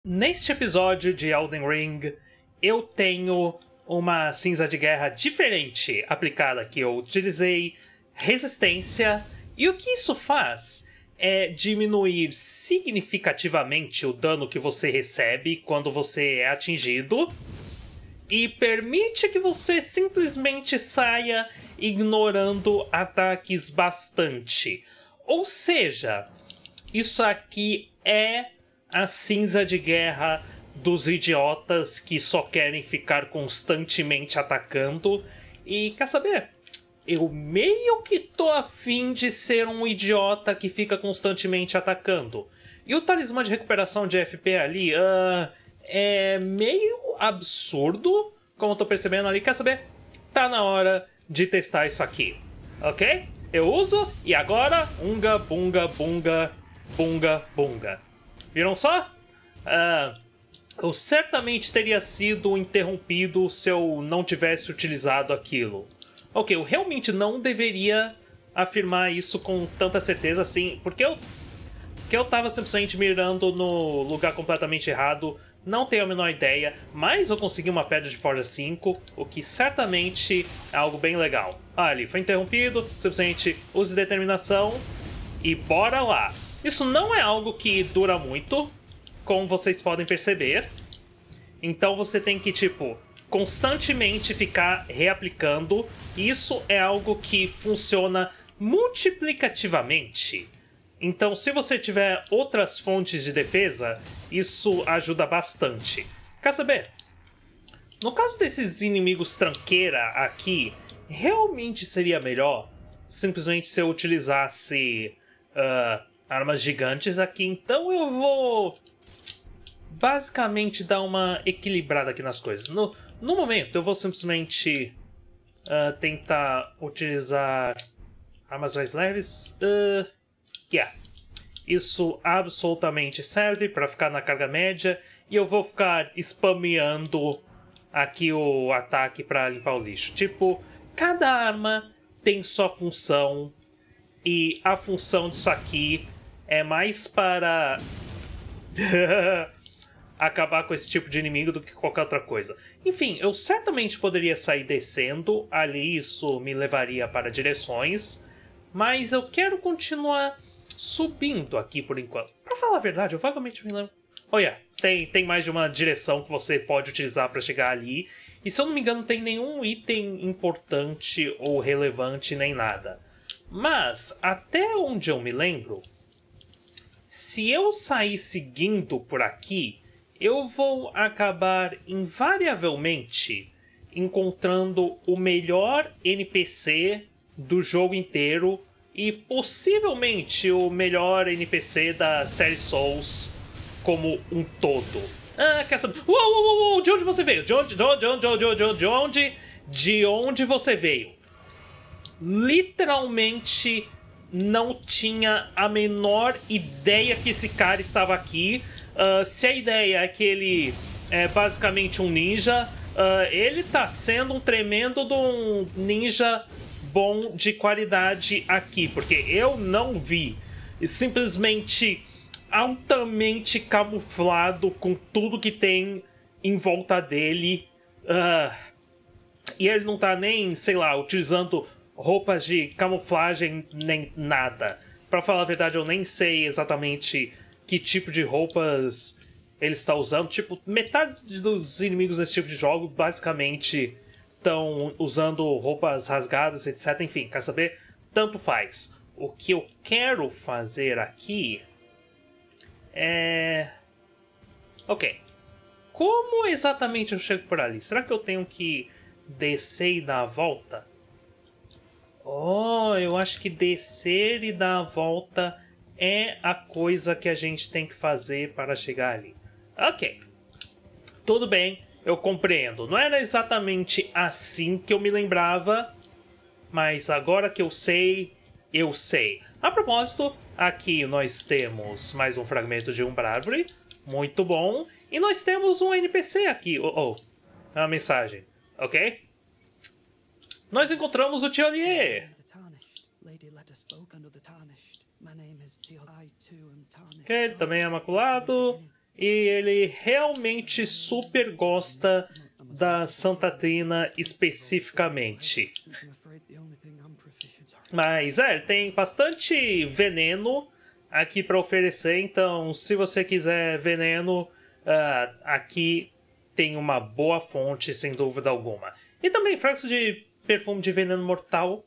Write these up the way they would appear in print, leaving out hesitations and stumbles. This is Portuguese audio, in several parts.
Neste episódio de Elden Ring, eu tenho uma cinza de guerra diferente aplicada aqui. Eu utilizei resistência, e o que isso faz é diminuir significativamente o dano que você recebe quando você é atingido, e permite que você simplesmente saia ignorando ataques bastante. Ou seja, isso aqui é a cinza de guerra dos idiotas que só querem ficar constantemente atacando. E quer saber? Eu meio que tô afim de ser um idiota que fica constantemente atacando. E o talismã de recuperação de FP ali é meio absurdo, como eu tô percebendo ali. Quer saber? Tá na hora de testar isso aqui, ok? Eu uso e agora, unga, bunga, bunga, bunga, bunga. Viram só? Eu certamente teria sido interrompido se eu não tivesse utilizado aquilo. Ok, eu realmente não deveria afirmar isso com tanta certeza assim, porque eu tava simplesmente mirando no lugar completamente errado, não tenho a menor ideia, mas eu consegui uma pedra de Forja 5, o que certamente é algo bem legal. Ali, foi interrompido, simplesmente use determinação e bora lá. Isso não é algo que dura muito, como vocês podem perceber. Então você tem que, constantemente ficar reaplicando. Isso é algo que funciona multiplicativamente. Então, se você tiver outras fontes de defesa, isso ajuda bastante. Quer saber? No caso desses inimigos tranqueira aqui, realmente seria melhor simplesmente se eu utilizasse armas gigantes aqui. Então eu vou basicamente dar uma equilibrada aqui nas coisas. No momento, eu vou simplesmente tentar utilizar armas mais leves. Isso absolutamente serve para ficar na carga média. E eu vou ficar spameando aqui o ataque para limpar o lixo. Cada arma tem sua função. E a função disso aqui é mais para acabar com esse tipo de inimigo do que qualquer outra coisa. Enfim, eu certamente poderia sair descendo. Ali isso me levaria para direções. Mas eu quero continuar subindo aqui por enquanto. Pra falar a verdade, eu vagamente me lembro. Olha, tem mais de uma direção que você pode utilizar para chegar ali. E se eu não me engano, não tem nenhum item importante ou relevante nem nada. Mas, até onde eu me lembro, se eu sair seguindo por aqui, eu vou acabar invariavelmente encontrando o melhor NPC do jogo inteiro e possivelmente o melhor NPC da série Souls como um todo. Quer saber? Uou, de onde você veio? De onde você veio? Literalmente não tinha a menor ideia que esse cara estava aqui. Se a ideia é que ele é basicamente um ninja, ele tá sendo um tremendo de um ninja bom de qualidade aqui, porque eu não vi. Simplesmente altamente camuflado com tudo que tem em volta dele. E ele não tá nem, sei lá, utilizando roupas de camuflagem nem nada. Pra falar a verdade, eu nem sei exatamente que tipo de roupas ele está usando. Metade dos inimigos nesse tipo de jogo basicamente estão usando roupas rasgadas, etc. Enfim, quer saber? Tanto faz. O que eu quero fazer aqui é... Ok. Como exatamente eu chego por ali? Será que eu tenho que descer e dar a volta? Eu acho que descer e dar a volta é a coisa que a gente tem que fazer para chegar ali. Ok. Tudo bem, eu compreendo. Não era exatamente assim que eu me lembrava, mas agora que eu sei, eu sei. A propósito, aqui nós temos mais um fragmento de Umbravery. Muito bom. E nós temos um NPC aqui. Uma mensagem. Ok? Nós encontramos o Tiolier. Ok, ele também é maculado. e ele realmente super gosta da Santa Trina especificamente. Mas ele tem bastante veneno aqui para oferecer, então se você quiser veneno, aqui tem uma boa fonte, sem dúvida alguma. E também frasco de perfume de veneno mortal.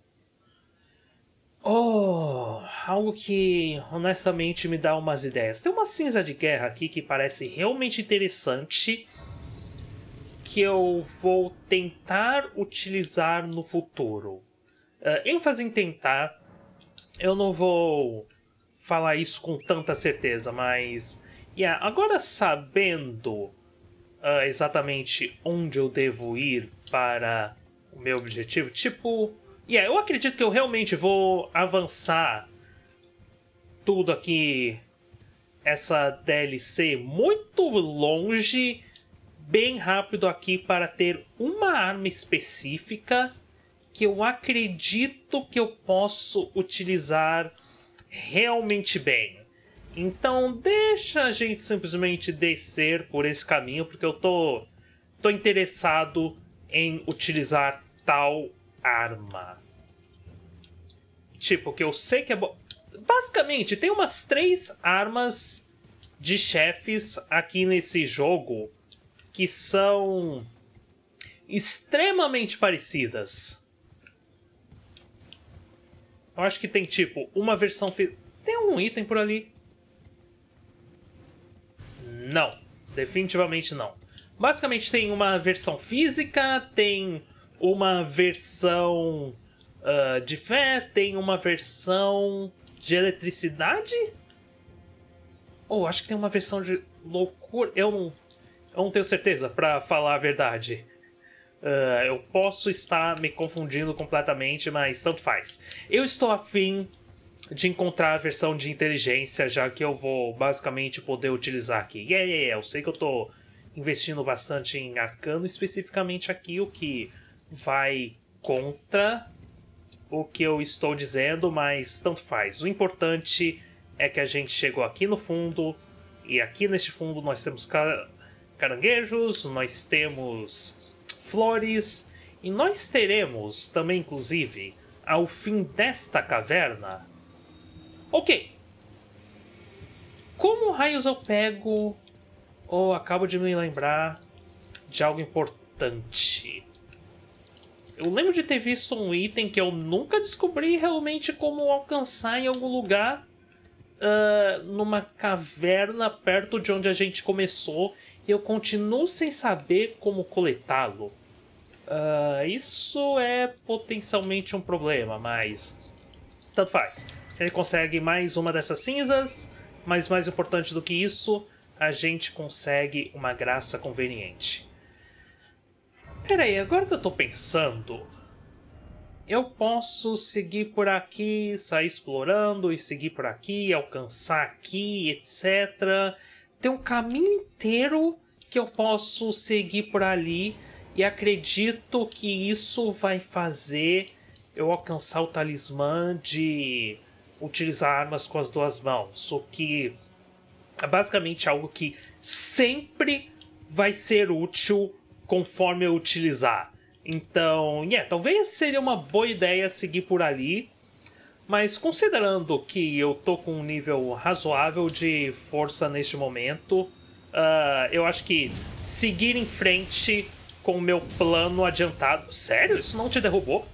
Oh, algo que honestamente me dá umas ideias. Tem uma cinza de guerra aqui que parece realmente interessante, que eu vou tentar utilizar no futuro. ênfase em tentar, eu não vou falar isso com tanta certeza, mas agora sabendo exatamente onde eu devo ir para o meu objetivo, eu acredito que eu realmente vou avançar tudo aqui, essa DLC, muito longe, bem rápido aqui, para ter uma arma específica que eu acredito que eu posso utilizar realmente bem. Então deixa a gente simplesmente descer por esse caminho, porque eu tô interessado em utilizar tal arma. Tipo, que eu sei que é bom. Basicamente, tem umas 3 armas de chefes aqui nesse jogo que são extremamente parecidas. Eu acho que tem, tipo, uma versão... Tem algum item por ali? Não. Definitivamente não. Basicamente tem uma versão física, tem uma versão de fé, tem uma versão de eletricidade? Ou acho que tem uma versão de loucura. Eu não tenho certeza, pra falar a verdade. Eu posso estar me confundindo completamente, mas tanto faz. Eu estou afim de encontrar a versão de inteligência, já que eu vou basicamente poder utilizar aqui. Eu sei que eu estou investindo bastante em arcano especificamente aqui, o que vai contra o que eu estou dizendo, mas tanto faz. O importante é que a gente chegou aqui no fundo, e aqui neste fundo nós temos caranguejos, nós temos flores, e nós teremos também, inclusive, ao fim desta caverna... Ok. Como raios eu pego... acabo de me lembrar de algo importante. Eu lembro de ter visto um item que eu nunca descobri realmente como alcançar em algum lugar, numa caverna perto de onde a gente começou, e eu continuo sem saber como coletá-lo. Isso é potencialmente um problema, mas tanto faz. Ele consegue mais uma dessas cinzas, mas mais importante do que isso, a gente consegue uma graça conveniente. Peraí, agora que eu tô pensando, eu posso seguir por aqui, sair explorando e seguir por aqui, alcançar aqui, etc. Tem um caminho inteiro que eu posso seguir por ali, e acredito que isso vai fazer eu alcançar o talismã de utilizar armas com as 2 mãos, o que é basicamente algo que sempre vai ser útil conforme eu utilizar. Então, talvez seria uma boa ideia seguir por ali, mas considerando que eu tô com um nível razoável de força neste momento, eu acho que seguir em frente com o meu plano adiantado... Sério? Isso não te derrubou?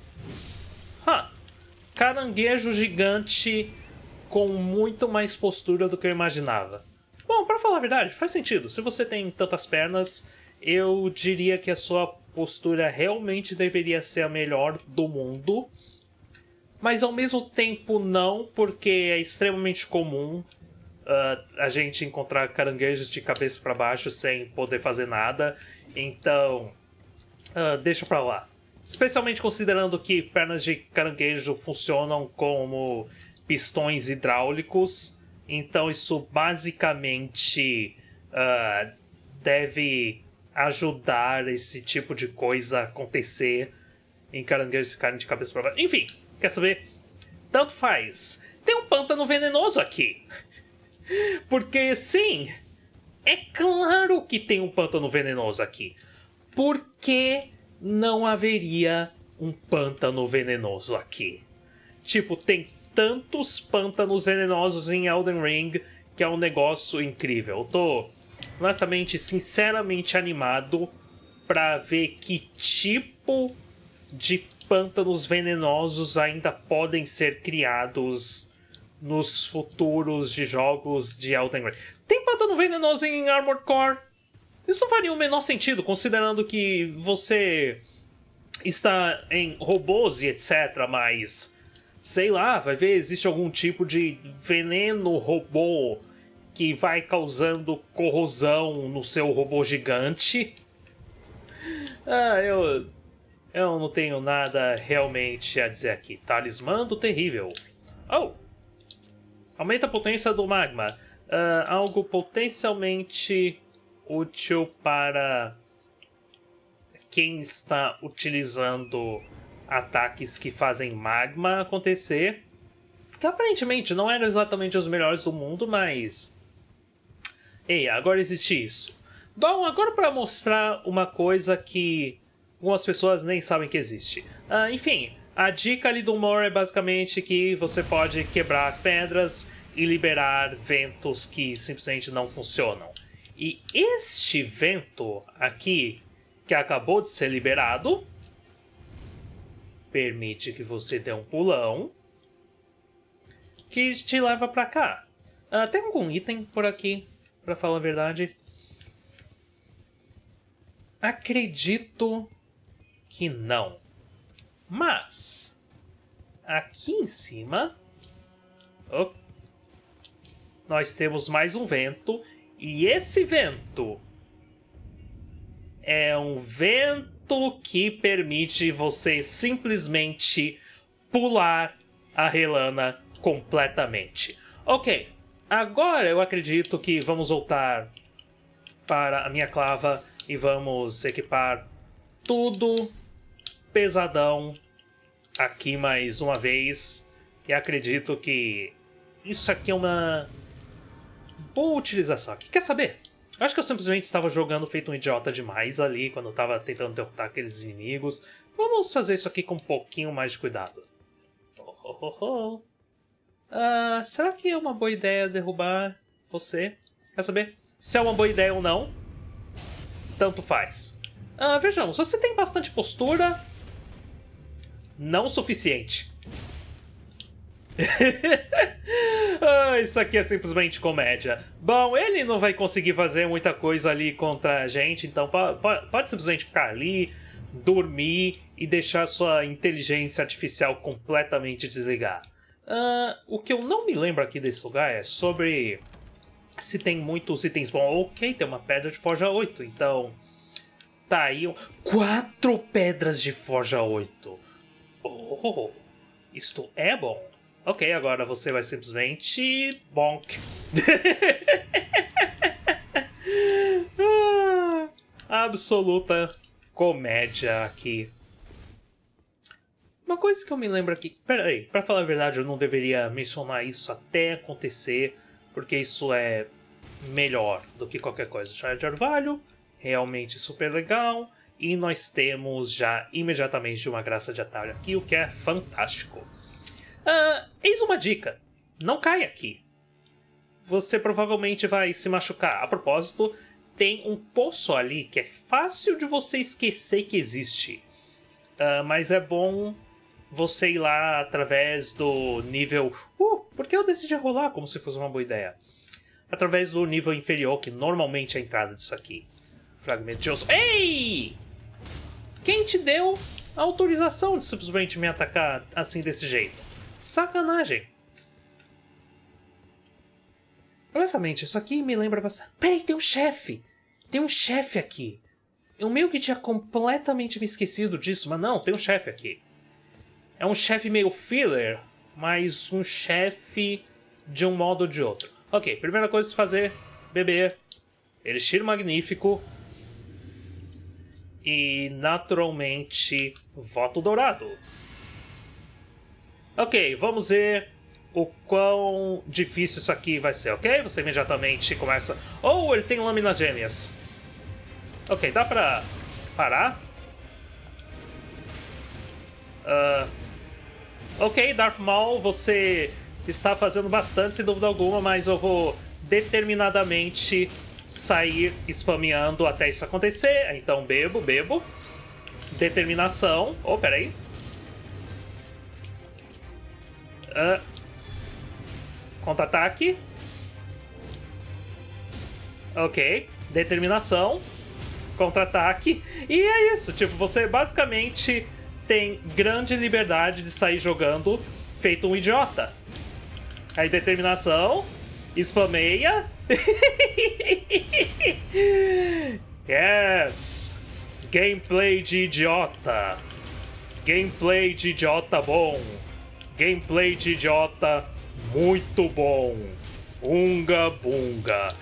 Caranguejo gigante com muito mais postura do que eu imaginava. Bom, pra falar a verdade, faz sentido. Se você tem tantas pernas, eu diria que a sua postura realmente deveria ser a melhor do mundo. Mas ao mesmo tempo não, porque é extremamente comum a gente encontrar caranguejos de cabeça para baixo sem poder fazer nada. Então, deixa pra lá. Especialmente considerando que pernas de caranguejo funcionam como pistões hidráulicos. Então isso basicamente deve ajudar esse tipo de coisa a acontecer em caranguejos que caem de cabeça para baixo. Enfim, quer saber? Tanto faz. Tem um pântano venenoso aqui. Porque sim, É claro que tem um pântano venenoso aqui. Por que não haveria um pântano venenoso aqui? Tipo, tem tantos pântanos venenosos em Elden Ring que é um negócio incrível. Eu tô, honestamente, sinceramente animado pra ver que tipo de pântanos venenosos ainda podem ser criados nos futuros de jogos de Elden Ring. Tem pântano venenoso em Armored Core? Isso não faria o menor sentido, considerando que você está em robôs e etc, mas sei lá, vai ver, existe algum tipo de veneno robô que vai causando corrosão no seu robô gigante. Eu não tenho nada realmente a dizer aqui. Talismã do terrível. Oh! Aumenta a potência do magma. Algo potencialmente útil para quem está utilizando ataques que fazem magma acontecer. Que aparentemente não eram exatamente os melhores do mundo, mas... Ei, agora existe isso. Bom, agora para mostrar uma coisa que algumas pessoas nem sabem que existe. Enfim, a dica ali do More é basicamente que você pode quebrar pedras e liberar ventos que simplesmente não funcionam. E este vento aqui, que acabou de ser liberado, permite que você dê um pulão que te leva pra cá. Tem algum item por aqui, pra falar a verdade? Acredito que não. Mas aqui em cima nós temos mais um vento. E esse vento é um vento que permite você simplesmente pular a Relana completamente. Ok, agora eu acredito que vamos voltar para a minha clava e vamos equipar tudo pesadão aqui mais uma vez. E acredito que isso aqui é uma boa utilização aqui. Quer saber? Eu acho que eu simplesmente estava jogando feito um idiota demais ali quando eu estava tentando derrotar aqueles inimigos. Vamos fazer isso aqui com um pouquinho mais de cuidado. Será que é uma boa ideia derrubar você? Quer saber? Se é uma boa ideia ou não, tanto faz. Vejamos, você tem bastante postura. Não o suficiente. Isso aqui é simplesmente comédia. Bom, ele não vai conseguir fazer muita coisa ali contra a gente, então pode simplesmente ficar ali, dormir e deixar sua inteligência artificial completamente desligar. O que eu não me lembro aqui desse lugar é sobre se tem muitos itens bons. Ok, tem uma pedra de Forja 8, então tá aí 4 pedras de Forja 8. Oh, isto é bom. Ok, agora você vai simplesmente... bonk. Absoluta comédia aqui. Uma coisa que eu me lembro aqui... Peraí, pra falar a verdade, eu não deveria mencionar isso até acontecer, porque isso é melhor do que qualquer coisa. Chá de orvalho, realmente super legal. E nós temos já imediatamente uma graça de atalho aqui, o que é fantástico. Eis uma dica. Não caia aqui. Você provavelmente vai se machucar. A propósito, tem um poço ali que é fácil de você esquecer que existe. Mas é bom você ir lá através do nível... por que eu decidi rolar como se fosse uma boa ideia? Através do nível inferior, que normalmente é a entrada disso aqui. Fragmento de osso. Ei! Quem te deu a autorização de simplesmente me atacar assim desse jeito? Sacanagem. Honestamente, isso aqui me lembra bastante... Peraí, tem um chefe! Tem um chefe aqui. Eu meio que tinha completamente me esquecido disso, mas não, tem um chefe aqui. É um chefe meio filler, mas um chefe de um modo ou de outro. Ok, primeira coisa a se fazer, beber Elixir Magnífico e, naturalmente, Voto Dourado. Ok, vamos ver o quão difícil isso aqui vai ser, ok? Você imediatamente começa... Oh, ele tem lâminas gêmeas. Ok, dá pra parar? Ok, Darth Maul, você está fazendo bastante, sem dúvida alguma, mas eu vou determinadamente sair spameando até isso acontecer. Então bebo. Determinação. Oh, peraí. Contra-ataque. Ok. Determinação. Contra-ataque. E é isso. Tipo, você basicamente tem grande liberdade de sair jogando feito um idiota. Aí, determinação. Spameia. Yes. Gameplay de idiota. Gameplay de idiota bom. Gameplay de idiota muito bom. Unga bunga.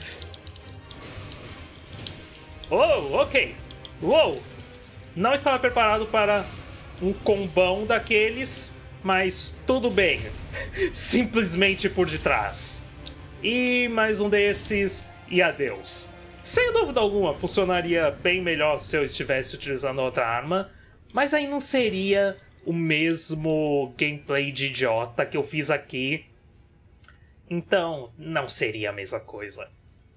Oh, ok. Uou. Não estava preparado para um combão daqueles, mas tudo bem. Simplesmente por detrás. E mais um desses e adeus. Sem dúvida alguma, funcionaria bem melhor se eu estivesse utilizando outra arma, mas aí não seria o mesmo gameplay de idiota que eu fiz aqui. Então, não seria a mesma coisa.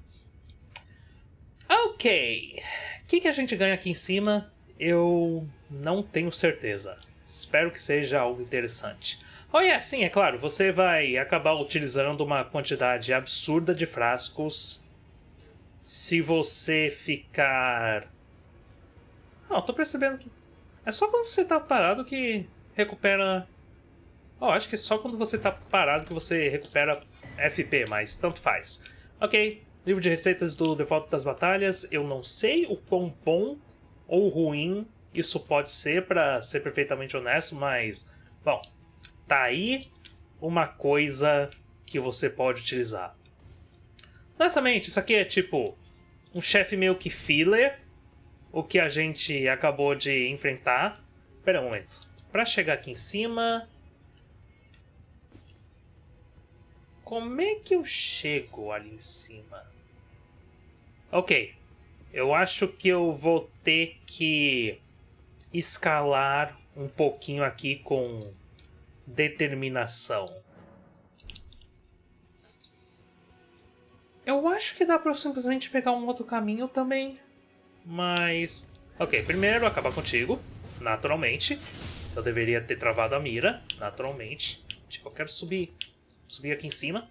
Ok. O que a gente ganha aqui em cima? Eu não tenho certeza. Espero que seja algo interessante. Oh, sim, é claro, você vai acabar utilizando uma quantidade absurda de frascos se você ficar... Não, tô percebendo que é só quando você tá parado que recupera... Oh, acho que é só quando você tá parado que você recupera FP, mas tanto faz. Ok, livro de receitas do Default das Batalhas. Eu não sei o quão bom ou ruim isso pode ser, pra ser perfeitamente honesto, mas... Bom, tá aí uma coisa que você pode utilizar. Honestamente, isso aqui é tipo um chefe meio que filler, o que a gente acabou de enfrentar. Espera um momento. Pra chegar aqui em cima... Como é que eu chego ali em cima? Ok. Eu acho que eu vou ter que escalar um pouquinho aqui com determinação. Eu acho que dá pra eu simplesmente pegar um outro caminho também. Mas... Ok, primeiro acabar contigo, naturalmente. Eu deveria ter travado a mira, naturalmente. Tipo, eu quero subir aqui em cima.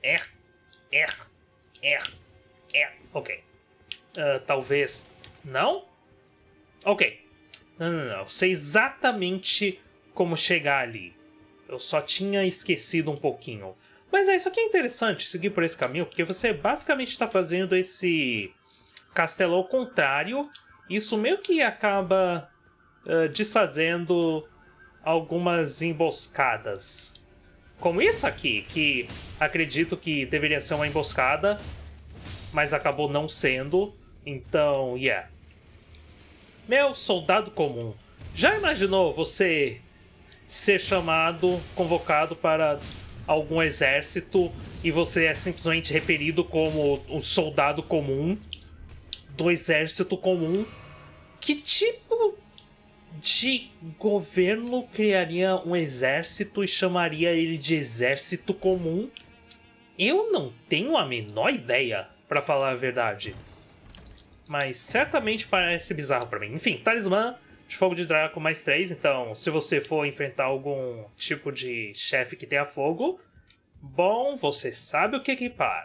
Ok. Talvez... Não? Ok. Não. Sei exatamente como chegar ali. Eu só tinha esquecido um pouquinho. Mas isso aqui é interessante, seguir por esse caminho, porque você basicamente está fazendo esse castelo ao contrário. Isso meio que acaba desfazendo algumas emboscadas. Como isso aqui, que acredito que deveria ser uma emboscada, mas acabou não sendo. Então, yeah. Meu soldado comum, já imaginou você ser chamado, convocado para algum exército e você é simplesmente referido como um soldado comum do exército comum? Que tipo de governo criaria um exército e chamaria ele de exército comum? Eu não tenho a menor ideia, para falar a verdade. Mas certamente parece bizarro para mim. Enfim, talismã de fogo de Draco mais 3. Então, se você for enfrentar algum tipo de chefe que tenha fogo, bom, você sabe o que equipar.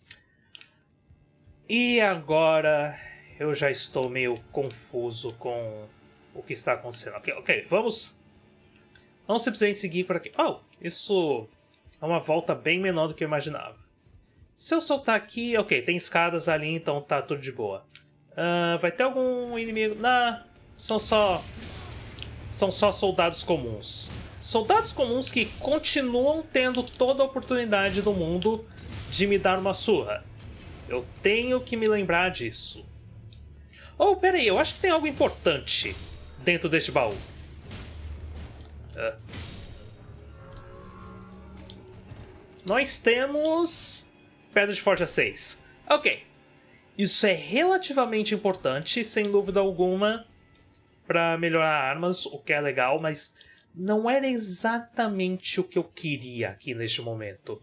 E agora eu já estou meio confuso com o que está acontecendo. Ok, vamos simplesmente seguir por aqui. Oh, isso é uma volta bem menor do que eu imaginava. Se eu soltar aqui... Ok, tem escadas ali, então tá tudo de boa. Vai ter algum inimigo? Não, são só soldados comuns. Soldados comuns que continuam tendo toda a oportunidade do mundo de me dar uma surra. Eu tenho que me lembrar disso. Oh, peraí, eu acho que tem algo importante dentro deste baú. nós temos Pedra de Forja 6. Ok. Isso é relativamente importante, sem dúvida alguma, para melhorar armas, o que é legal, mas não era exatamente o que eu queria aqui neste momento.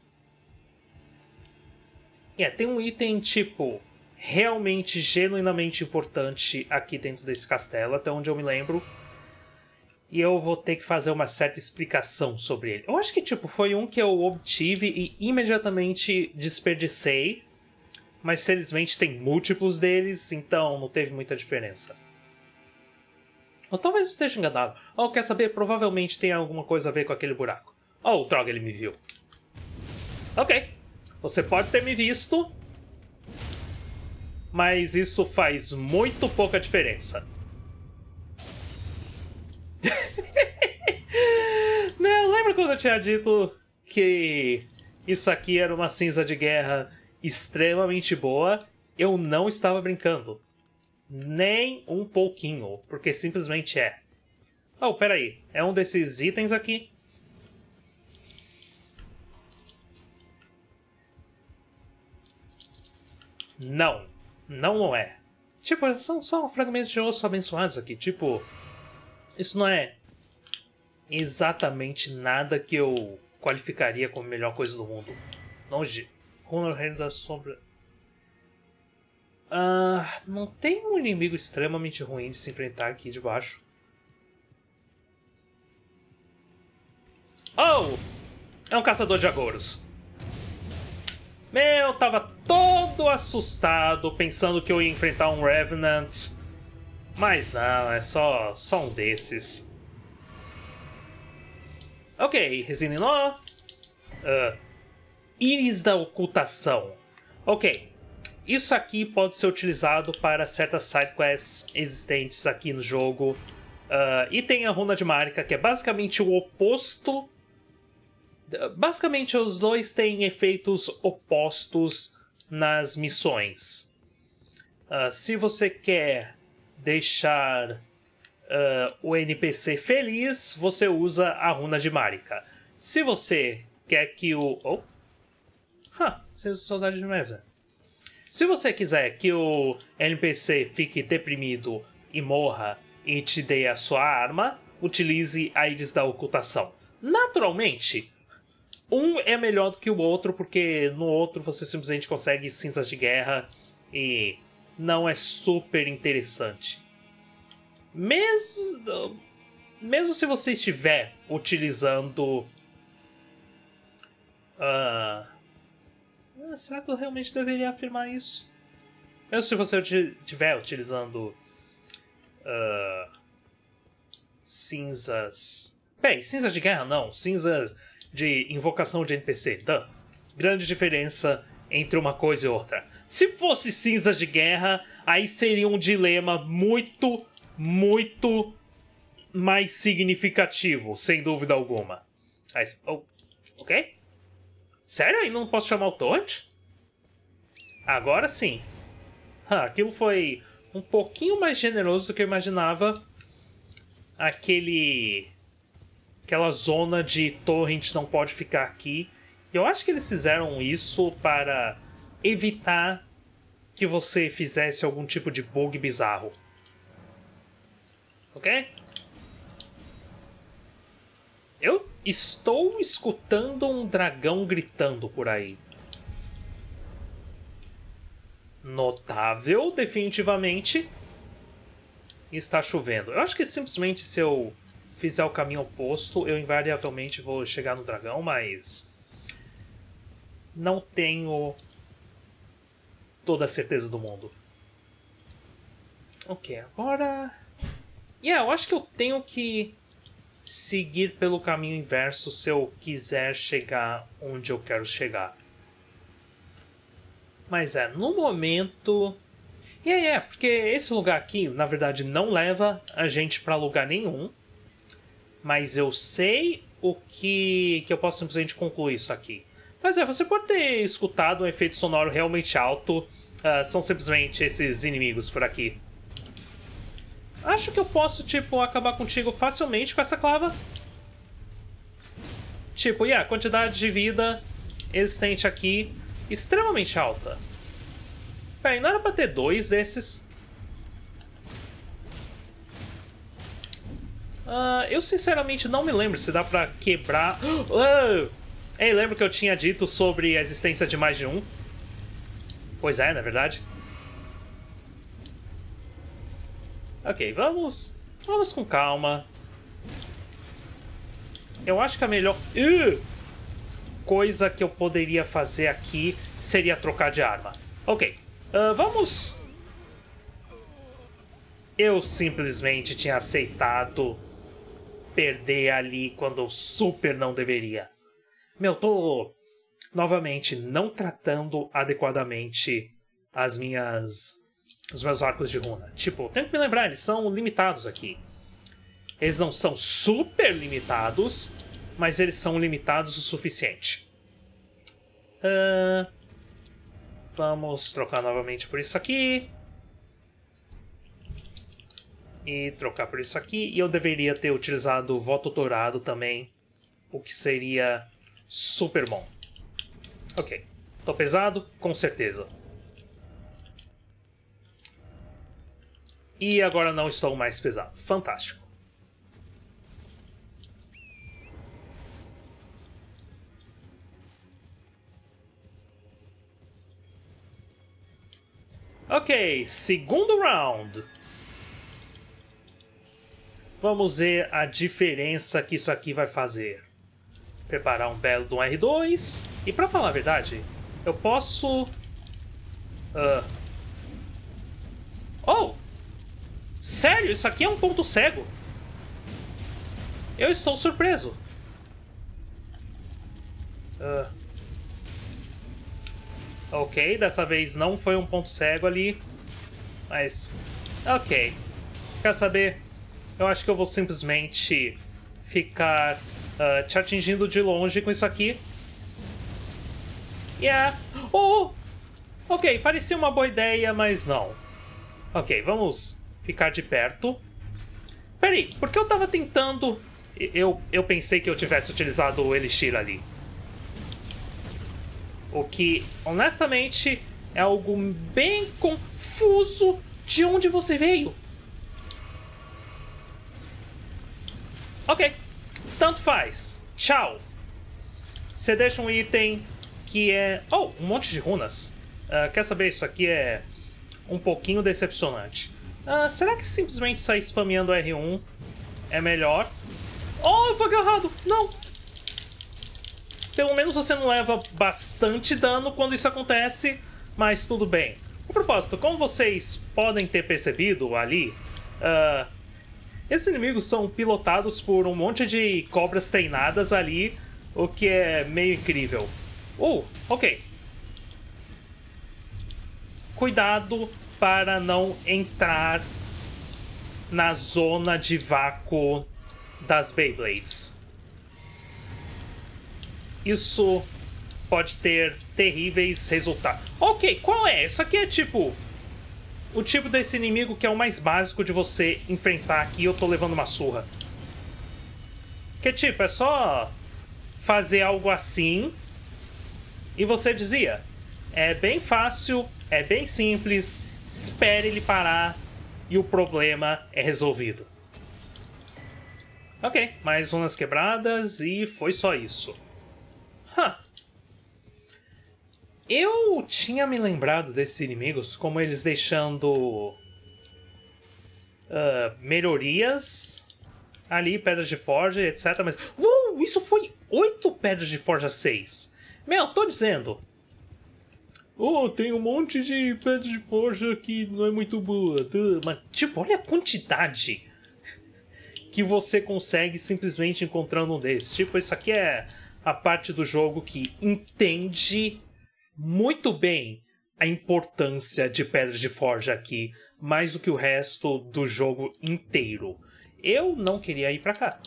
Tem um item, tipo, realmente, genuinamente importante aqui dentro desse castelo, até onde eu me lembro. E eu vou ter que fazer uma certa explicação sobre ele. Eu acho que, tipo, foi um que eu obtive e imediatamente desperdicei. Mas, felizmente, tem múltiplos deles, então não teve muita diferença. Ou talvez esteja enganado. Ou, quer saber? Provavelmente tem alguma coisa a ver com aquele buraco. Oh, droga, ele me viu. Ok. Você pode ter me visto. Mas isso faz muito pouca diferença. Não, lembra quando eu tinha dito que isso aqui era uma cinza de guerra extremamente boa? Eu não estava brincando. Nem um pouquinho, porque simplesmente é. Oh, peraí. É um desses itens aqui? Não. Não é. Tipo, são só fragmentos de osso abençoados aqui. Tipo, isso não é exatamente nada que eu qualificaria como a melhor coisa do mundo. Longe. Runa do Reino da Sombra. Não tem um inimigo extremamente ruim de se enfrentar aqui de baixo. Oh! É um caçador de agouros. Eu tava todo assustado, pensando que eu ia enfrentar um Revenant. Mas não, é só um desses. Ok, resina em nó. Íris da Ocultação. Ok, isso aqui pode ser utilizado para certas sidequests existentes aqui no jogo. E tem a Runa de Marika, que é basicamente o oposto. Basicamente, os dois têm efeitos opostos nas missões. Se você quer deixar o NPC feliz, você usa a Runa de Marika. Se você quer que o... saudade de mesa. Se você quiser que o NPC fique deprimido e morra e te dê a sua arma, utilize a Íris da Ocultação. Naturalmente, um é melhor do que o outro, porque no outro você simplesmente consegue cinzas de guerra e não é super interessante. Mesmo se você estiver utilizando... será que eu realmente deveria afirmar isso? Mesmo se você estiver utilizando cinzas... Bem, cinzas de guerra não, cinzas de invocação de NPC. Grande diferença entre uma coisa e outra. Se fosse cinzas de guerra, aí seria um dilema muito, muito mais significativo, sem dúvida alguma. Mas, ok? Sério? Aí não posso chamar o Torrent? Agora sim. Aquilo foi um pouquinho mais generoso do que eu imaginava. Aquela zona de Torrent não pode ficar aqui. Eu acho que eles fizeram isso para evitar que você fizesse algum tipo de bug bizarro. Ok? Eu estou escutando um dragão gritando por aí. Notável, definitivamente. E está chovendo. Eu acho que simplesmente se eu fizer o caminho oposto, eu invariavelmente vou chegar no dragão, mas... não tenho toda a certeza do mundo. Ok, agora... eu acho que eu tenho que seguir pelo caminho inverso se eu quiser chegar onde eu quero chegar. Mas no momento... porque esse lugar aqui, na verdade, não leva a gente pra lugar nenhum. Mas eu sei o que eu posso simplesmente concluir isso aqui. Mas você pode ter escutado um efeito sonoro realmente alto. São simplesmente esses inimigos por aqui. Acho que eu posso, acabar contigo facilmente com essa clava. A quantidade de vida existente aqui extremamente alta. Peraí, não era pra ter 2 desses? Eu sinceramente não me lembro se dá pra quebrar... Ei, lembra que eu tinha dito sobre a existência de mais de um? Pois é, na verdade. Ok, vamos com calma. Eu acho que a melhor coisa que eu poderia fazer aqui seria trocar de arma. Ok, vamos... Eu simplesmente tinha aceitado perder ali quando eu super não deveria. Meu, tô novamente não tratando adequadamente os meus arcos de runa. Tipo, tenho que me lembrar, eles são limitados aqui. Eles não são super limitados, mas eles são limitados o suficiente. Vamos trocar novamente por isso aqui. E trocar por isso aqui. E eu deveria ter utilizado o voto dourado também, o que seria super bom. Ok. Tô pesado? Com certeza. E agora não estou mais pesado. Fantástico. Ok, segundo round. Vamos ver a diferença que isso aqui vai fazer. Preparar um belo do R2. E pra falar a verdade, eu posso... Oh! Sério? Isso aqui é um ponto cego? Eu estou surpreso. Ok, dessa vez não foi um ponto cego ali. Mas... Ok. Quer saber? Eu acho que eu vou simplesmente ficar te atingindo de longe com isso aqui. Yeah. Oh! Ok, parecia uma boa ideia, mas não. Ok, vamos ficar de perto. Peraí, por que eu tava tentando... Eu pensei que eu tivesse utilizado o Elixir ali. O que, honestamente, é algo bem confuso de onde você veio. Ok, tanto faz. Tchau. Você deixa um item que é... Oh, um monte de runas. Quer saber? Isso aqui é um pouquinho decepcionante. Será que simplesmente sair spameando R1 é melhor? Oh, eu fui agarrado! Não! Pelo menos você não leva bastante dano quando isso acontece, mas tudo bem. A propósito, como vocês podem ter percebido ali, esses inimigos são pilotados por um monte de cobras treinadas ali, o que é meio incrível. Ok. Cuidado para não entrar na zona de vácuo das Beyblades. Isso pode ter terríveis resultados. Ok, qual é? Isso aqui é tipo... o tipo desse inimigo que é o mais básico de você enfrentar aqui. Eu tô levando uma surra. Que tipo, é só fazer algo assim e você dizia: é bem fácil, é bem simples, espere ele parar e o problema é resolvido. Ok, mais umas quebradas e foi só isso. Eu tinha me lembrado desses inimigos como eles deixando melhorias ali, pedras de forja, etc. Mas isso foi 8 pedras de forja 6. Meu, tô dizendo. Tem um monte de pedras de forja que não é muito boa. Mas, tipo, olha a quantidade que você consegue simplesmente encontrando um desses. Tipo, isso aqui é a parte do jogo que entende muito bem a importância de pedras de forja aqui, mais do que o resto do jogo inteiro. Eu não queria ir pra cá.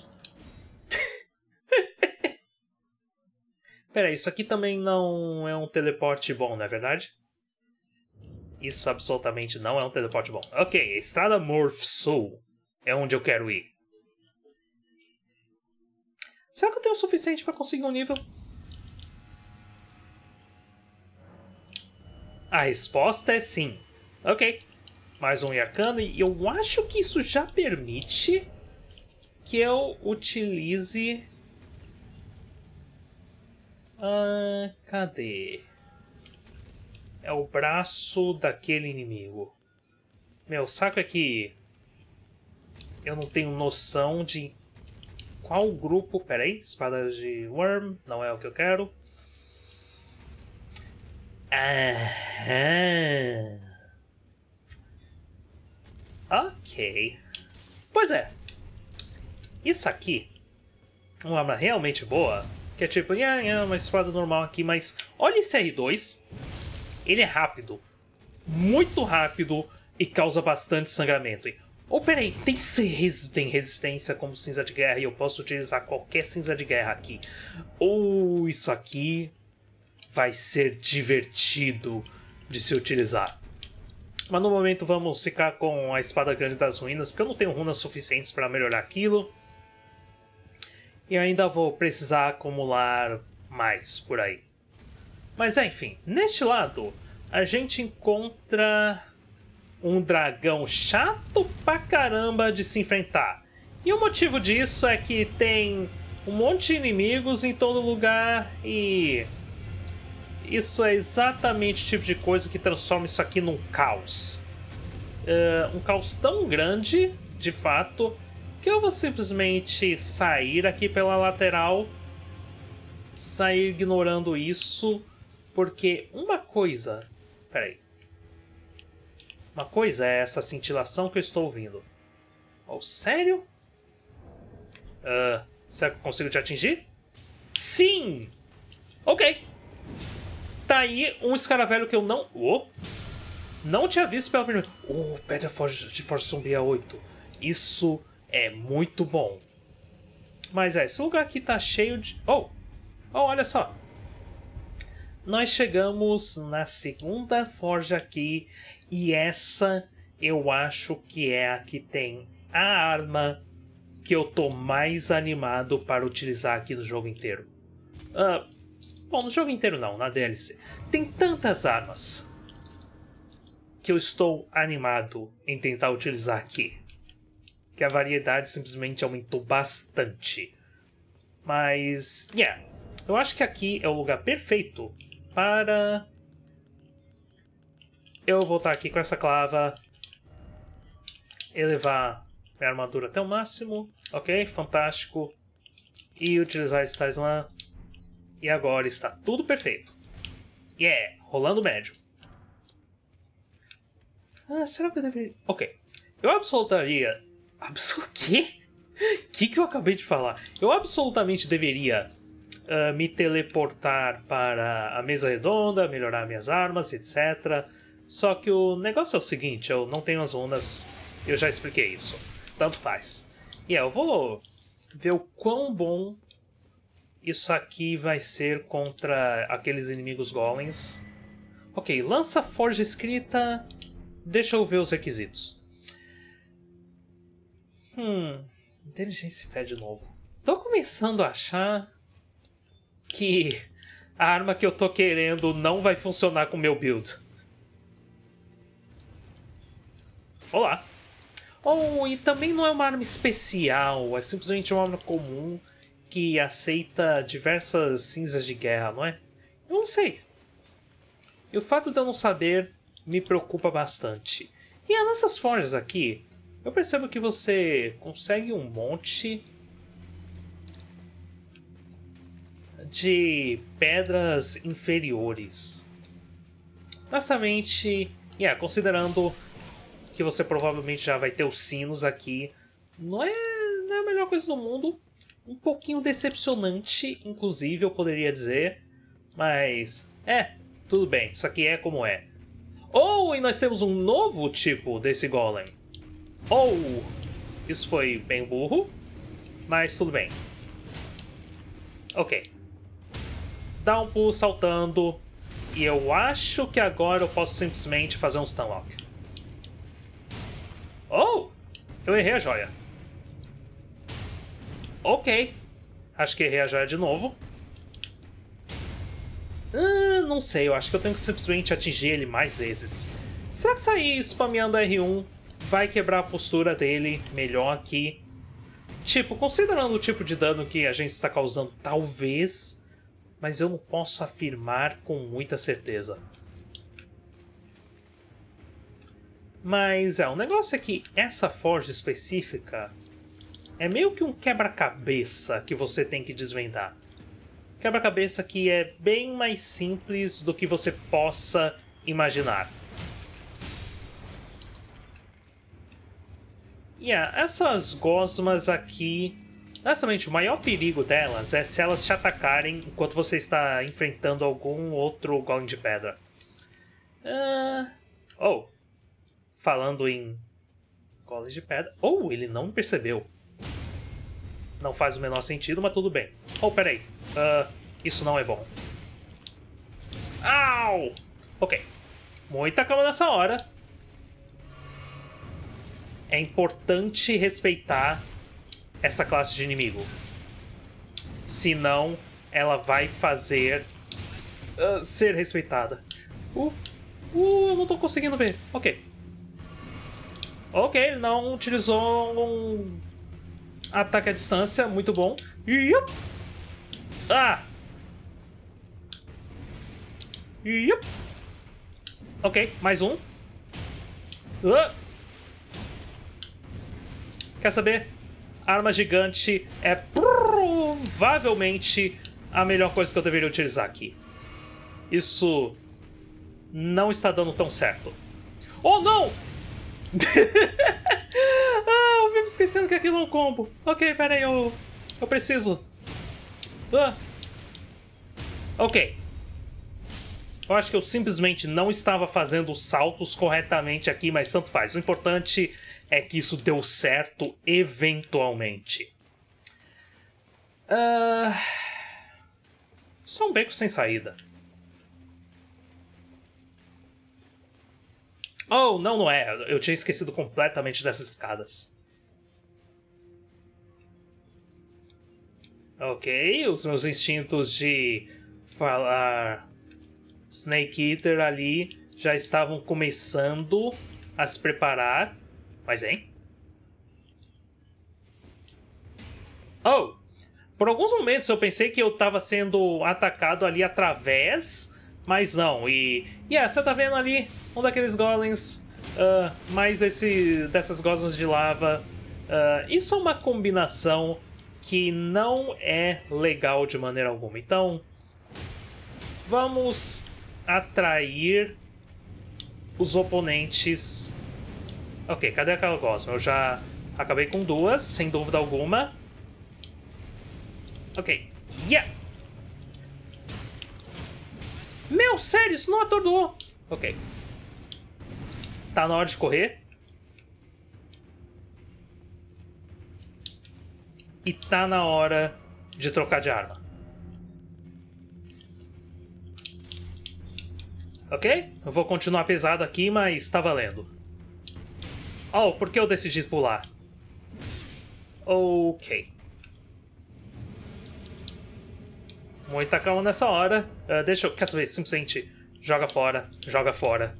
Pera aí, isso aqui também não é um teleporte bom, não é verdade? Isso absolutamente não é um teleporte bom. Ok, a Estrada Morph Sul é onde eu quero ir. Será que eu tenho o suficiente para conseguir um nível? A resposta é sim. Ok. Mais um arcano. E eu acho que isso já permite que eu utilize... cadê? É o braço daquele inimigo. Meu, saco é que eu não tenho noção de qual grupo... Peraí, espada de Worm, não é o que eu quero. Ok. Pois é. Isso aqui, uma arma realmente boa, que é tipo, é uma espada normal aqui, mas olha esse R2. Ele é rápido, muito rápido e causa bastante sangramento. Oh, peraí, tem resistência como cinza de guerra e eu posso utilizar qualquer cinza de guerra aqui. Ou isso aqui vai ser divertido de se utilizar. Mas no momento vamos ficar com a espada grande das ruínas, porque eu não tenho runas suficientes para melhorar aquilo. E ainda vou precisar acumular mais por aí. Mas enfim, neste lado a gente encontra um dragão chato pra caramba de se enfrentar. E o motivo disso é que tem um monte de inimigos em todo lugar e isso é exatamente o tipo de coisa que transforma isso aqui num caos. Um caos tão grande, de fato, que eu vou simplesmente sair aqui pela lateral, sair ignorando isso, porque uma coisa... Peraí. Uma coisa é essa cintilação que eu estou ouvindo. Oh, sério? Será que eu consigo te atingir? Sim! Ok. Tá aí um escaravelho que eu não... não tinha visto pela primeira... Pedra de Forja Sombria 8. Isso é muito bom. Mas esse lugar aqui tá cheio de... olha só. Nós chegamos na segunda forja aqui. E essa eu acho que é a que tem a arma que eu tô mais animado para utilizar aqui no jogo inteiro. Bom, no jogo inteiro não, na DLC. Tem tantas armas que eu estou animado em tentar utilizar aqui, que a variedade simplesmente aumentou bastante. Mas, eu acho que aqui é o lugar perfeito para eu voltar aqui com essa clava, elevar minha armadura até o máximo, ok, fantástico, e utilizar esse talismã. E agora está tudo perfeito. Rolando médio. Será que eu deveria... Ok. Eu absolutaria... Quê? Que eu acabei de falar? Eu absolutamente deveria me teleportar para a mesa redonda, melhorar minhas armas, etc. Só que o negócio é o seguinte, eu não tenho as runas, eu já expliquei isso. Tanto faz. Eu vou ver o quão bom isso aqui vai ser contra aqueles inimigos golems. Ok, lança forja escrita. Deixa eu ver os requisitos. Inteligência e fé de novo. Tô começando a achar que a arma que eu tô querendo não vai funcionar com o meu build. Olá. E também não é uma arma especial, é simplesmente uma arma comum que aceita diversas cinzas de guerra, não é? Eu não sei. E o fato de eu não saber me preocupa bastante. E nessas forjas aqui, eu percebo que você consegue um monte de pedras inferiores. Basicamente, considerando que você provavelmente já vai ter os sinos aqui, não é a melhor coisa do mundo. Um pouquinho decepcionante, inclusive, eu poderia dizer. Mas, tudo bem, isso aqui é como é. E nós temos um novo tipo desse golem. Isso foi bem burro, mas tudo bem. Ok. Dá um pulo saltando. E eu acho que agora eu posso simplesmente fazer um stunlock. Eu errei a joia. Ok. Acho que errei a joia de novo. Não sei, eu acho que eu tenho que simplesmente atingir ele mais vezes. Será que sair spameando R1 vai quebrar a postura dele melhor aqui? Tipo, considerando o tipo de dano que a gente está causando, talvez, mas eu não posso afirmar com muita certeza. Mas o negócio é que essa forja específica é meio que um quebra-cabeça que você tem que desvendar. Quebra-cabeça que é bem mais simples do que você possa imaginar. Essas gosmas aqui... Honestamente, o maior perigo delas é se elas te atacarem enquanto você está enfrentando algum outro golem de pedra. Falando em golems de pedra... ele não percebeu. Não faz o menor sentido, mas tudo bem. Peraí. Isso não é bom. Au! Ok. Muita calma nessa hora. É importante respeitar essa classe de inimigo. Senão, ela vai fazer ser respeitada. Eu não tô conseguindo ver. Ok. Ok, ele não utilizou um ataque à distância. Muito bom. Ok, mais um. Quer saber? Arma gigante é provavelmente a melhor coisa que eu deveria utilizar aqui. Isso não está dando tão certo. Oh, não! Eu vivo esquecendo que aquilo é um combo. Ok, pera aí, eu preciso. Ok. Eu acho que eu simplesmente não estava fazendo os saltos corretamente aqui, mas tanto faz. O importante é que isso deu certo eventualmente. Só um beco sem saída. Oh, não é. Eu tinha esquecido completamente dessas escadas. Ok, os meus instintos de falar Snake Eater ali já estavam começando a se preparar. Mas, hein? Por alguns momentos eu pensei que eu estava sendo atacado ali através, mas não. Você tá vendo ali um daqueles golems, mais dessas gosmas de lava. Isso é uma combinação que não é legal de maneira alguma. Então, vamos atrair os oponentes. Ok, cadê aquela gosma? Eu já acabei com duas, sem dúvida alguma. Ok. Meu, sério, isso não atordoou. Ok. Tá na hora de correr. E tá na hora de trocar de arma. Ok? Eu vou continuar pesado aqui, mas tá valendo. Por que eu decidi pular? Ok. Muita calma nessa hora. Quer saber? Simplesmente joga fora. Joga fora.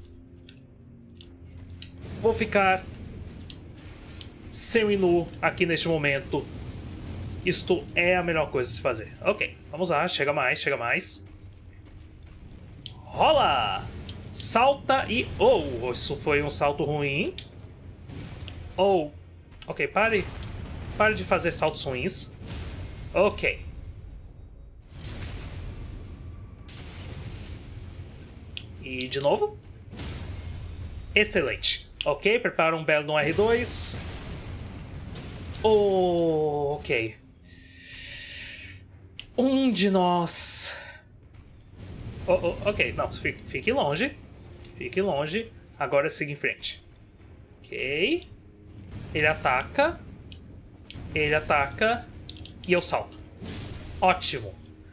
Vou ficar semi-nu aqui neste momento. Isto é a melhor coisa a se fazer. Ok, vamos lá. Chega mais, chega mais. Rola! Salta e... isso foi um salto ruim. Ok, pare de fazer saltos ruins. Ok. E de novo. Excelente. Ok, prepara um belo no R2. Ok. Um de nós... ok, não, fique longe. Fique longe. Agora siga em frente. Ok. Ele ataca. Ele ataca. E eu salto. Ótimo.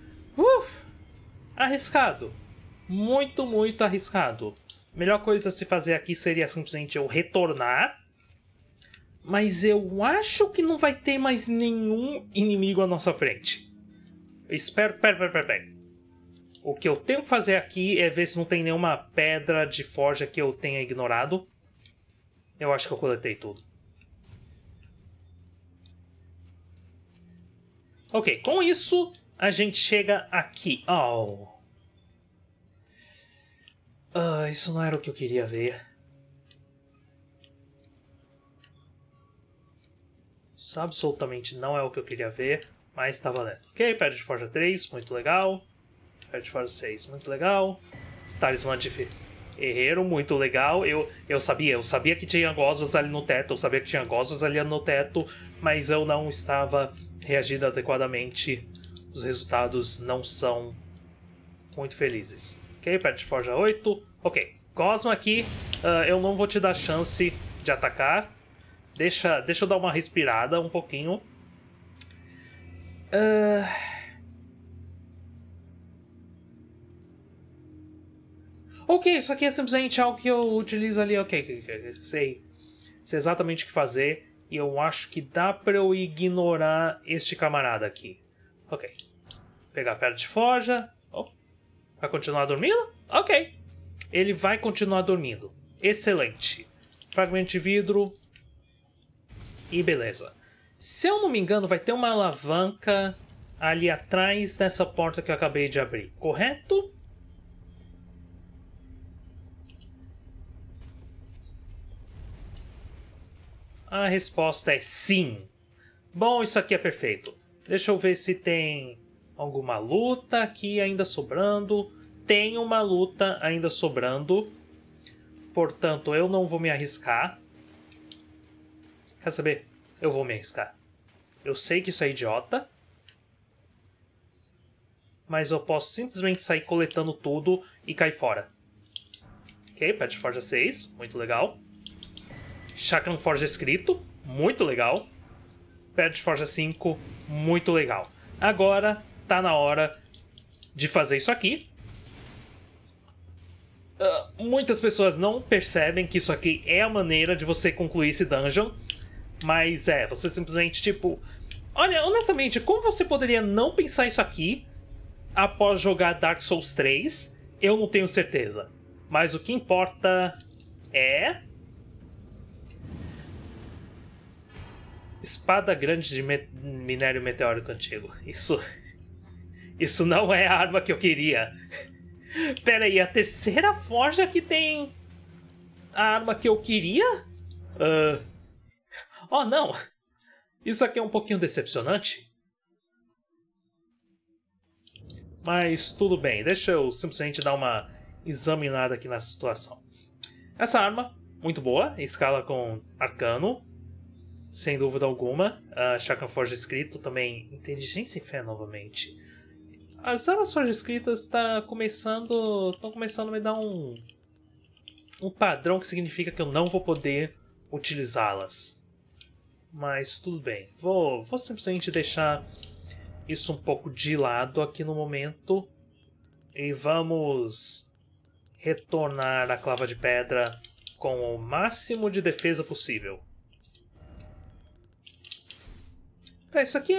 Arriscado. Muito, muito arriscado. A melhor coisa a se fazer aqui seria simplesmente eu retornar. Mas eu acho que não vai ter mais nenhum inimigo à nossa frente. Eu espero... Pera. O que eu tenho que fazer aqui é ver se não tem nenhuma pedra de forja que eu tenha ignorado. Eu acho que eu coletei tudo. Ok, com isso a gente chega aqui. Oh. Isso não era o que eu queria ver. Isso absolutamente não é o que eu queria ver, mas tá valendo. Ok, Pedra de Forja 3, muito legal. Pedra de Forja 6, muito legal. Talismã de Herreiro, muito legal. Eu sabia que tinha gosmas ali no teto, mas eu não estava reagindo adequadamente. Os resultados não são muito felizes. Ok, Pedra de Forja 8. Ok, Gosma aqui, eu não vou te dar chance de atacar. Deixa eu dar uma respirada um pouquinho. Ok, isso aqui é simplesmente algo que eu utilizo ali. Ok, sei exatamente o que fazer. E eu acho que dá pra eu ignorar este camarada aqui. Ok. Pegar a pedra de forja. Oh, vai continuar dormindo? Ok. Ele vai continuar dormindo. Excelente. Fragmento de vidro. E beleza. Se eu não me engano, vai ter uma alavanca ali atrás dessa porta que eu acabei de abrir. Correto? A resposta é sim. Bom, isso aqui é perfeito. Deixa eu ver se tem alguma luta aqui ainda sobrando. Tem uma luta ainda sobrando. Portanto, eu não vou me arriscar. Quer saber? Eu vou me arriscar. Eu sei que isso é idiota. Mas eu posso simplesmente sair coletando tudo e cair fora. Ok, Pedra de Forja 6. Muito legal. Chakram Forja escrito. Muito legal. Pedra de Forja 5. Muito legal. Agora tá na hora de fazer isso aqui. Muitas pessoas não percebem que isso aqui é a maneira de você concluir esse dungeon. Mas você simplesmente tipo... Olha, honestamente, como você poderia não pensar isso aqui após jogar Dark Souls 3? Eu não tenho certeza. Mas o que importa é... Espada grande de minério meteórico antigo. Isso não é a arma que eu queria. Pera aí, a terceira forja que tem a arma que eu queria? Oh, não. Isso aqui é um pouquinho decepcionante. Mas tudo bem, deixa eu simplesmente dar uma examinada aqui na situação. Essa arma, muito boa, escala com arcano, sem dúvida alguma. Chakra Forja escrito também, inteligência e fé novamente. As armas Forja escritas estão começando a me dar um padrão que significa que eu não vou poder utilizá-las. Mas tudo bem, vou simplesmente deixar isso um pouco de lado aqui no momento. E vamos retornar a clava de pedra com o máximo de defesa possível. Isso aqui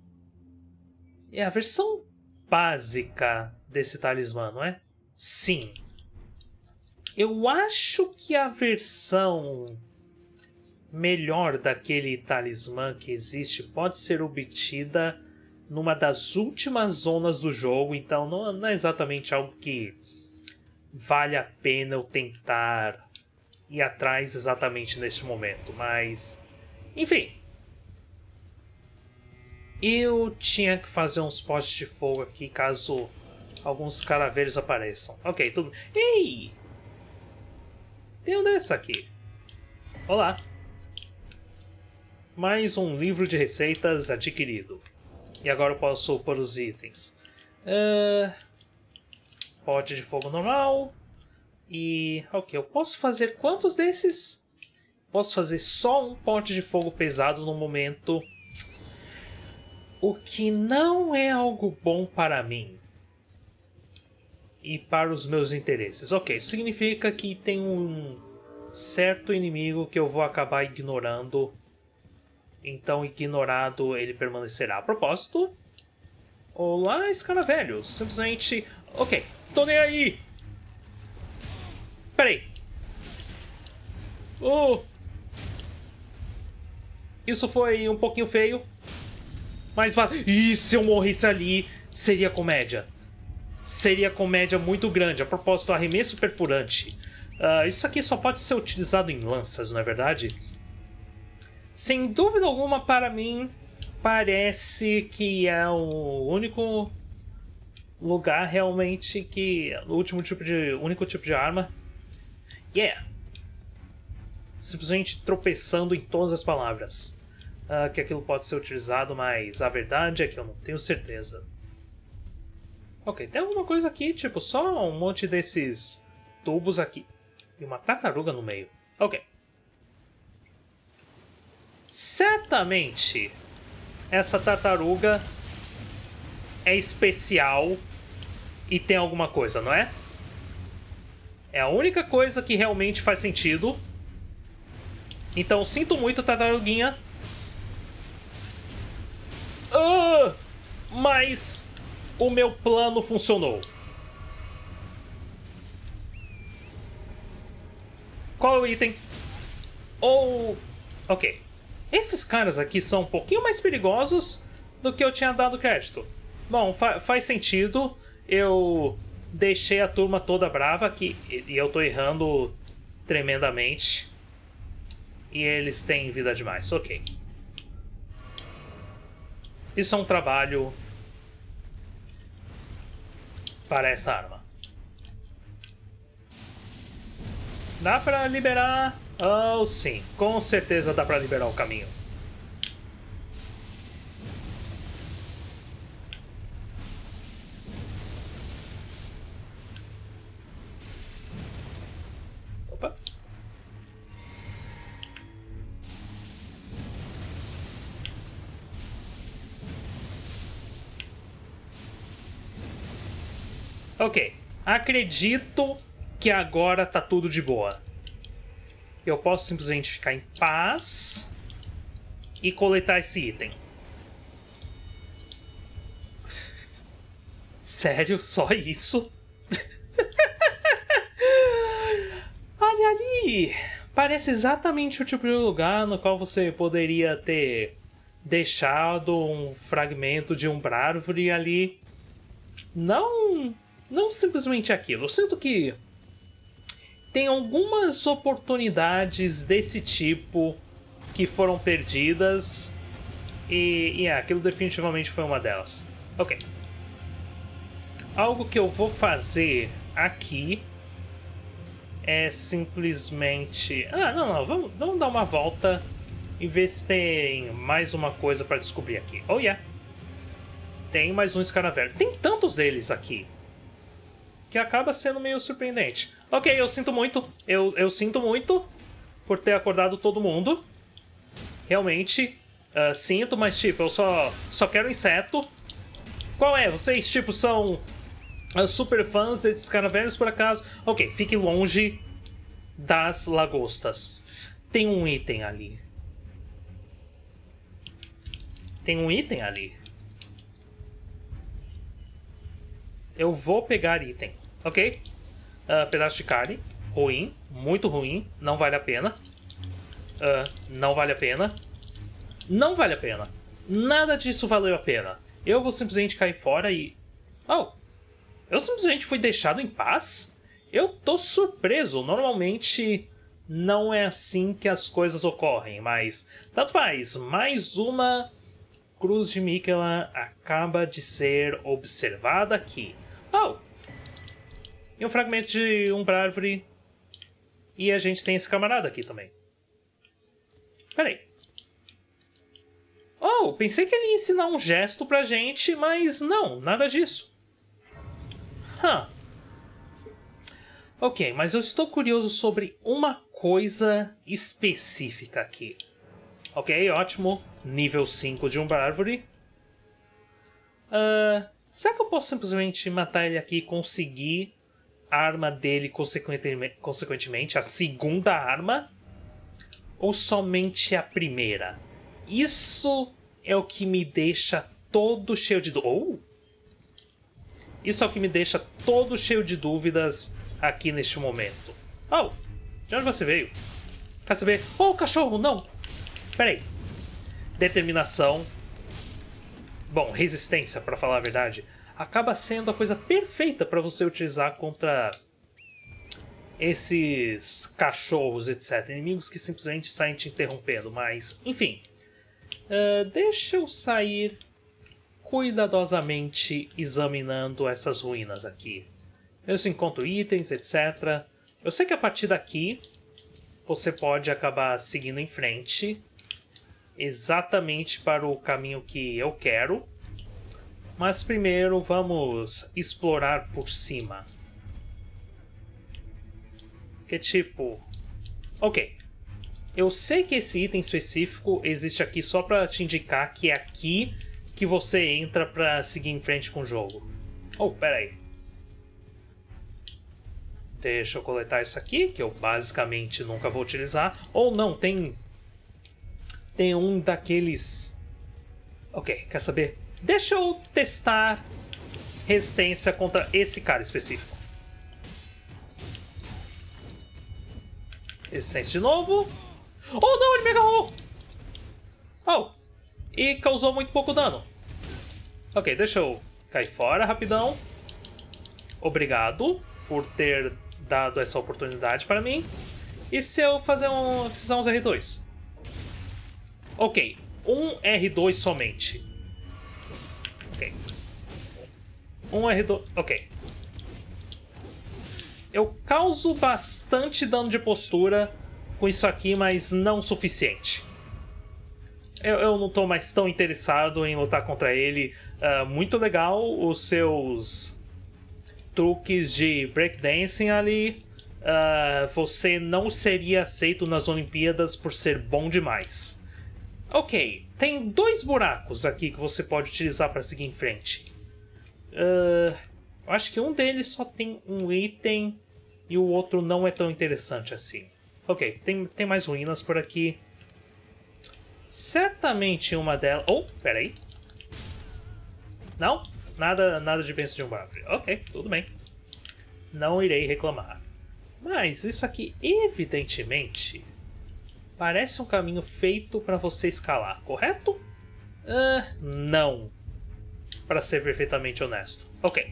é a versão básica desse talismã, não é? Sim. Eu acho que a versão melhor daquele talismã que existe pode ser obtida numa das últimas zonas do jogo, então não é exatamente algo que vale a pena eu tentar ir atrás exatamente neste momento, mas enfim. Eu tinha que fazer uns postes de fogo aqui caso alguns caraveiros apareçam. Ok, tudo. Ei! Tem um desse aqui. Olá. Mais um livro de receitas adquirido. E agora eu posso pôr os itens. Pote de fogo normal. E... ok, eu posso fazer quantos desses? Posso fazer só um pote de fogo pesado no momento. O que não é algo bom para mim. E para os meus interesses. Ok, isso significa que tem um certo inimigo que eu vou acabar ignorando. Então, ignorado, ele permanecerá. A propósito, Olá, escaravelho. Simplesmente... Ok, tô nem aí. Peraí. Oh. Isso foi um pouquinho feio. Mas e se eu morresse ali, seria comédia. Seria comédia muito grande. A propósito, arremesso perfurante. Isso aqui só pode ser utilizado em lanças, não é verdade? Sem dúvida alguma, para mim, parece que é o único lugar realmente que... O único tipo de arma. Yeah! Simplesmente tropeçando em todas as palavras. Que aquilo pode ser utilizado, mas a verdade é que eu não tenho certeza. Ok, tem alguma coisa aqui, tipo, só um monte desses tubos aqui. E uma tartaruga no meio. Ok. Certamente, essa tartaruga é especial e tem alguma coisa, não é? É a única coisa que realmente faz sentido. Então, sinto muito, tartaruguinha. Mas o meu plano funcionou. Qual é o item? Ok. Esses caras aqui são um pouquinho mais perigosos do que eu tinha dado crédito. Bom, faz sentido. Eu deixei a turma toda brava aqui e eu tô errando tremendamente. E eles têm vida demais. Ok. Isso é um trabalho para essa arma. Dá pra liberar? Oh, sim. Com certeza dá pra liberar o caminho. Opa. Ok. Acredito que agora tá tudo de boa. Eu posso simplesmente ficar em paz e coletar esse item. Sério? Só isso? Olha ali! Parece exatamente o tipo de lugar no qual você poderia ter deixado um fragmento de uma árvore ali. Não simplesmente aquilo. Eu sinto que tem algumas oportunidades desse tipo que foram perdidas e aquilo definitivamente foi uma delas. Ok. Algo que eu vou fazer aqui é simplesmente... não. Vamos dar uma volta e ver se tem mais uma coisa para descobrir aqui. Oh, yeah. Tem mais um escaravelho. Tem tantos deles aqui que acaba sendo meio surpreendente. Ok, eu sinto muito. Eu sinto muito por ter acordado todo mundo. Realmente, sinto, mas tipo, eu só quero inseto. Qual é? Vocês, tipo, são super fãs desses caravelhos por acaso? Ok, fique longe das lagostas. Tem um item ali. Tem um item ali. Eu vou pegar item, ok? Pedaço de carne. Ruim, muito ruim. Não vale a pena. Não vale a pena. Não vale a pena. Nada disso valeu a pena. Eu vou simplesmente cair fora e... Oh! Eu simplesmente fui deixado em paz? Eu tô surpreso. Normalmente não é assim que as coisas ocorrem, mas... Tanto faz. Mais uma cruz de Miquela acaba de ser observada aqui. Oh! E um fragmento de uma árvore. E a gente tem esse camarada aqui também. Peraí. Oh, pensei que ele ia ensinar um gesto pra gente, mas não, nada disso. Ok, mas eu estou curioso sobre uma coisa específica aqui. Ok, ótimo. Nível 5 de uma árvore. Será que eu posso simplesmente matar ele aqui e conseguir a arma dele consequentemente? A segunda arma? Ou somente a primeira? Isso é o que me deixa todo cheio de dor. Isso é o que me deixa todo cheio de dúvidas aqui neste momento. Oh, de onde você veio? Quer saber? Oh, cachorro, não! Peraí. Determinação. Bom, resistência, para falar a verdade, acaba sendo a coisa perfeita para você utilizar contra esses cachorros, etc. Inimigos que simplesmente saem te interrompendo, mas, enfim. Deixa eu sair cuidadosamente examinando essas ruínas aqui. Eu encontro itens, etc. Eu sei que a partir daqui você pode acabar seguindo em frente exatamente para o caminho que eu quero. Mas primeiro vamos explorar por cima. Que tipo... Ok. Eu sei que esse item específico existe aqui só para te indicar que é aqui que você entra para seguir em frente com o jogo. Oh, pera aí. Deixa eu coletar isso aqui, que eu basicamente nunca vou utilizar. Ou não, tem um daqueles... Ok, quer saber? Deixa eu testar resistência contra esse cara específico. Resistência de novo. Oh não, ele me agarrou! Oh, e causou muito pouco dano. Ok, deixa eu cair fora rapidão. Obrigado por ter dado essa oportunidade para mim. E se eu fizer uns R2? Ok, um R2 somente. Ok. Um R2... Ok. Eu causo bastante dano de postura com isso aqui, mas não o suficiente. Eu não estou mais tão interessado em lutar contra ele. Muito legal os seus truques de breakdancing ali. Você não seria aceito nas Olimpíadas por ser bom demais. Ok, tem 2 buracos aqui que você pode utilizar para seguir em frente. Eu acho que um deles só tem um item e o outro não é tão interessante assim. Ok, tem mais ruínas por aqui. Certamente uma delas... Oh, peraí. Não, nada de bênção de um árvore. Ok, tudo bem. Não irei reclamar. Mas isso aqui, evidentemente, parece um caminho feito para você escalar, correto? Não. Para ser perfeitamente honesto. Ok.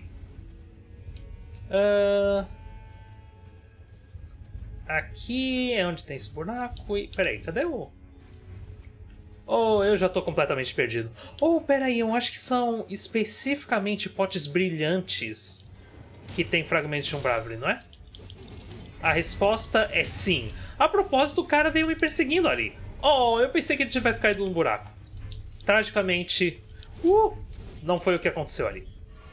Aqui é onde tem esse buraco e... Peraí, cadê o... Oh, eu já tô completamente perdido. Oh, peraí, eu acho que são especificamente potes brilhantes que tem fragmentos de umbrável, não é? A resposta é sim. A propósito, o cara veio me perseguindo ali. Oh, eu pensei que ele tivesse caído num buraco. Tragicamente, não foi o que aconteceu ali.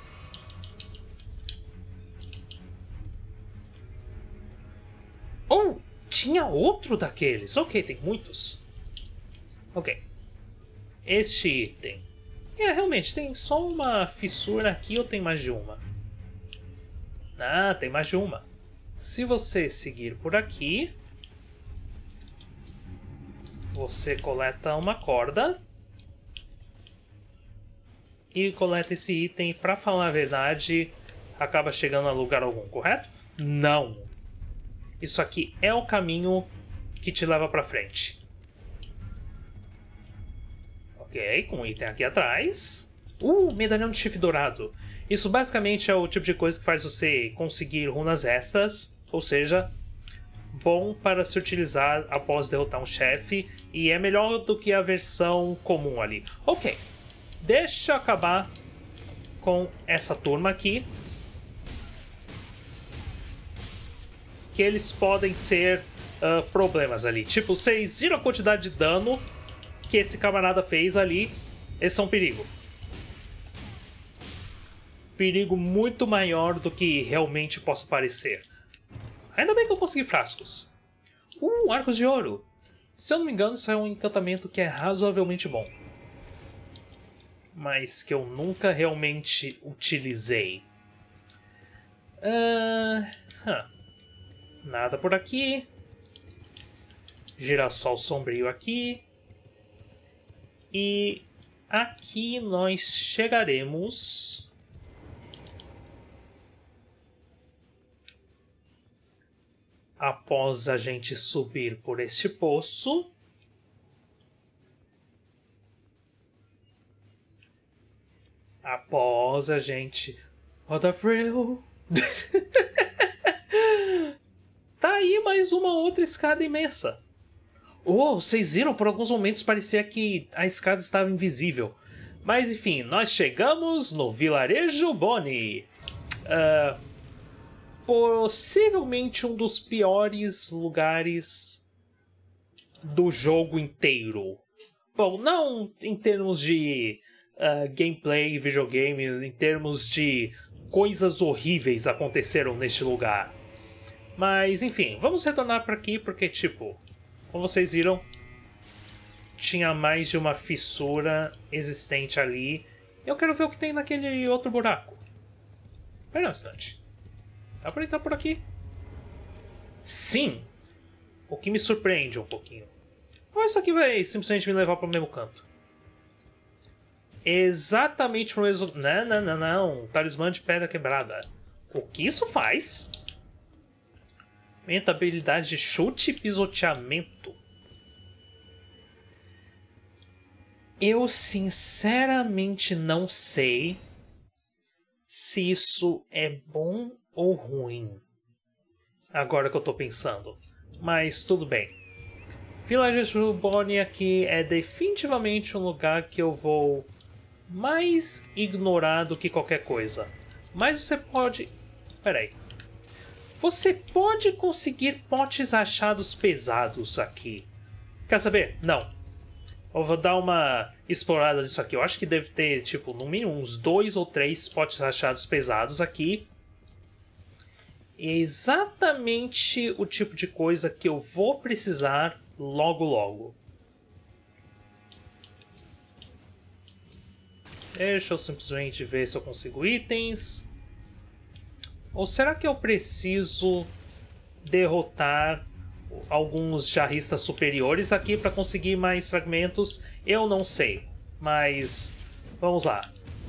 Oh, tinha outro daqueles. Ok, tem muitos. Ok. Este item. Realmente, tem só uma fissura aqui ou tem mais de uma? Ah, tem mais de uma. Se você seguir por aqui, você coleta uma corda e coleta esse item e, pra falar a verdade, acaba chegando a lugar algum, correto? Não. Isso aqui é o caminho que te leva pra frente. Ok, com um item aqui atrás. Medalhão de chifre dourado. Isso basicamente é o tipo de coisa que faz você conseguir runas extras, ou seja, bom para se utilizar após derrotar um chefe, e é melhor do que a versão comum ali. Ok, deixa eu acabar com essa turma aqui, que eles podem ser problemas ali. Tipo, vocês viram a quantidade de dano que esse camarada fez ali? Eles são um perigo. Perigo muito maior do que realmente possa parecer. Ainda bem que eu consegui frascos. Arcos de ouro. Se eu não me engano, isso é um encantamento que é razoavelmente bom. Mas que eu nunca realmente utilizei. Nada por aqui. Girassol sombrio aqui. E aqui nós chegaremos após a gente subir por este poço. Após a gente... What a thrill! Tá aí mais uma outra escada imensa. Oh, vocês viram? Por alguns momentos parecia que a escada estava invisível. Mas enfim, nós chegamos no Vilarejo Bonnie. Possivelmente um dos piores lugares do jogo inteiro. Bom, não em termos de gameplay, videogame, em termos de coisas horríveis aconteceram neste lugar. Mas enfim, vamos retornar para aqui porque, tipo, como vocês viram, tinha mais de uma fissura existente ali. Eu quero ver o que tem naquele outro buraco. Espera um instante. Dá pra entrar por aqui? Sim! O que me surpreende um pouquinho. Ou isso aqui vai simplesmente me levar para o mesmo canto? Exatamente pro mesmo... Não. Talismã de pedra quebrada. O que isso faz? Aumenta a habilidade de chute e pisoteamento. Eu sinceramente não sei se isso é bom ou ruim. Agora que eu tô pensando. Mas tudo bem. Vilarejo Bonnie aqui é definitivamente um lugar que eu vou mais ignorar do que qualquer coisa. Mas você pode... Peraí. Você pode conseguir potes achados pesados aqui. Quer saber? Não. Eu vou dar uma explorada nisso aqui. Eu acho que deve ter, tipo, no mínimo uns 2 ou 3 potes achados pesados aqui. É exatamente o tipo de coisa que eu vou precisar logo logo. Deixa eu simplesmente ver se eu consigo itens. Ou será que eu preciso derrotar alguns jarristas superiores aqui para conseguir mais fragmentos? Eu não sei, mas vamos lá.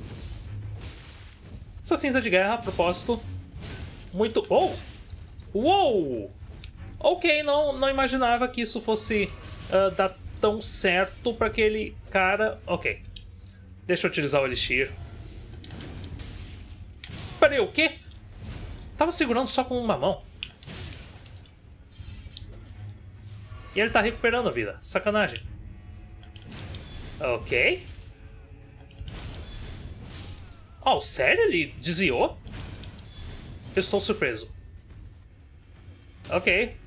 Essa cinza de guerra, a propósito, muito... Oh! Uou! Ok, não imaginava que isso fosse dar tão certo para aquele cara... Ok. Deixa eu utilizar o Elixir. Peraí, o quê? Tava segurando só com uma mão. E ele tá recuperando a vida. Sacanagem. Ok. Oh, sério? Ele desviou? Eu estou surpreso. Ok.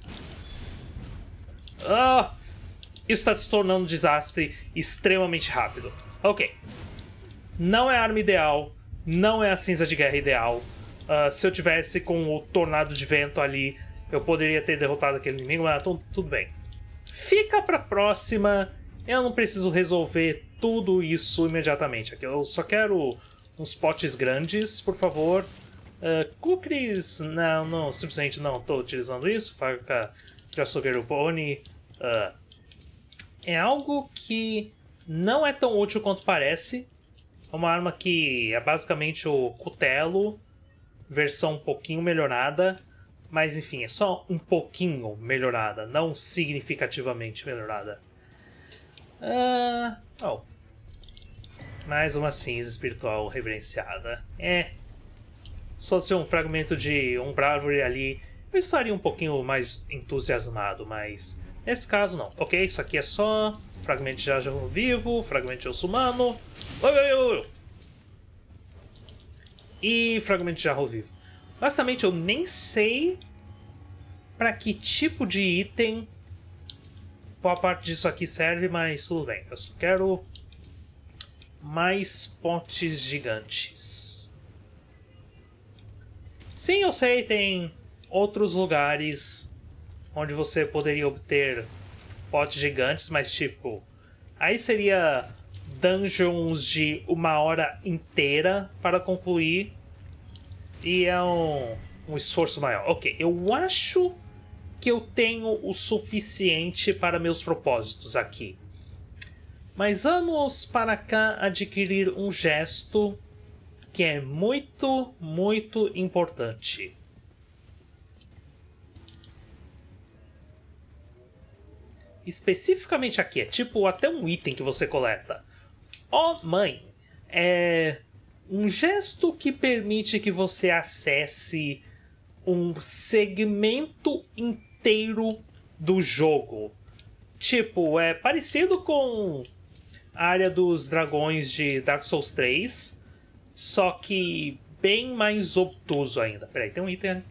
Isso está se tornando um desastre extremamente rápido. Ok. Não é a arma ideal. Não é a cinza de guerra ideal. Se eu tivesse com o tornado de vento ali, eu poderia ter derrotado aquele inimigo, mas tudo bem. Fica pra próxima. Eu não preciso resolver tudo isso imediatamente. Eu só quero uns potes grandes, por favor. Cookies... Não, simplesmente não estou utilizando isso. Faca de açougueiro Bonnie. É algo que não é tão útil quanto parece. É uma arma que é basicamente o cutelo, versão um pouquinho melhorada. Mas enfim, é só um pouquinho melhorada, não significativamente melhorada. Mais uma cinza espiritual reverenciada. Só ser um fragmento de um árvore ali, eu estaria um pouquinho mais entusiasmado, mas nesse caso não. Ok, isso aqui é só fragmento de jarro vivo, fragmento de osso humano. E fragmento de jarro vivo. Basicamente, eu nem sei para que tipo de item qual parte disso aqui serve, mas tudo bem. Eu só quero mais potes gigantes. Sim, eu sei, tem outros lugares onde você poderia obter potes gigantes, mas tipo... Aí seria dungeons de 1 hora inteira para concluir. E é um esforço maior. Ok, eu acho que eu tenho o suficiente para meus propósitos aqui. Mas vamos para cá adquirir um gesto que é muito, muito importante. especificamente aqui, é tipo até um item que você coleta. Ó, mãe, é um gesto que permite que você acesse um segmento inteiro do jogo. Tipo, é parecido com a área dos dragões de Dark Souls 3, só que bem mais obtuso ainda. Peraí, tem um item ali?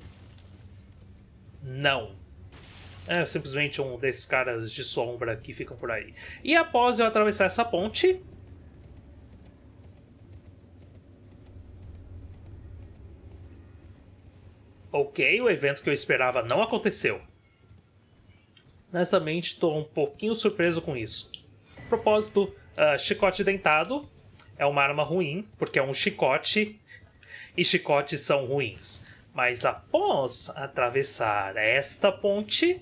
Não. É simplesmente um desses caras de sombra que ficam por aí. E após eu atravessar essa ponte... Ok, o evento que eu esperava não aconteceu. Honestamente, estou um pouquinho surpreso com isso. A propósito, chicote dentado é uma arma ruim, porque é um chicote, e chicotes são ruins. Mas após atravessar esta ponte...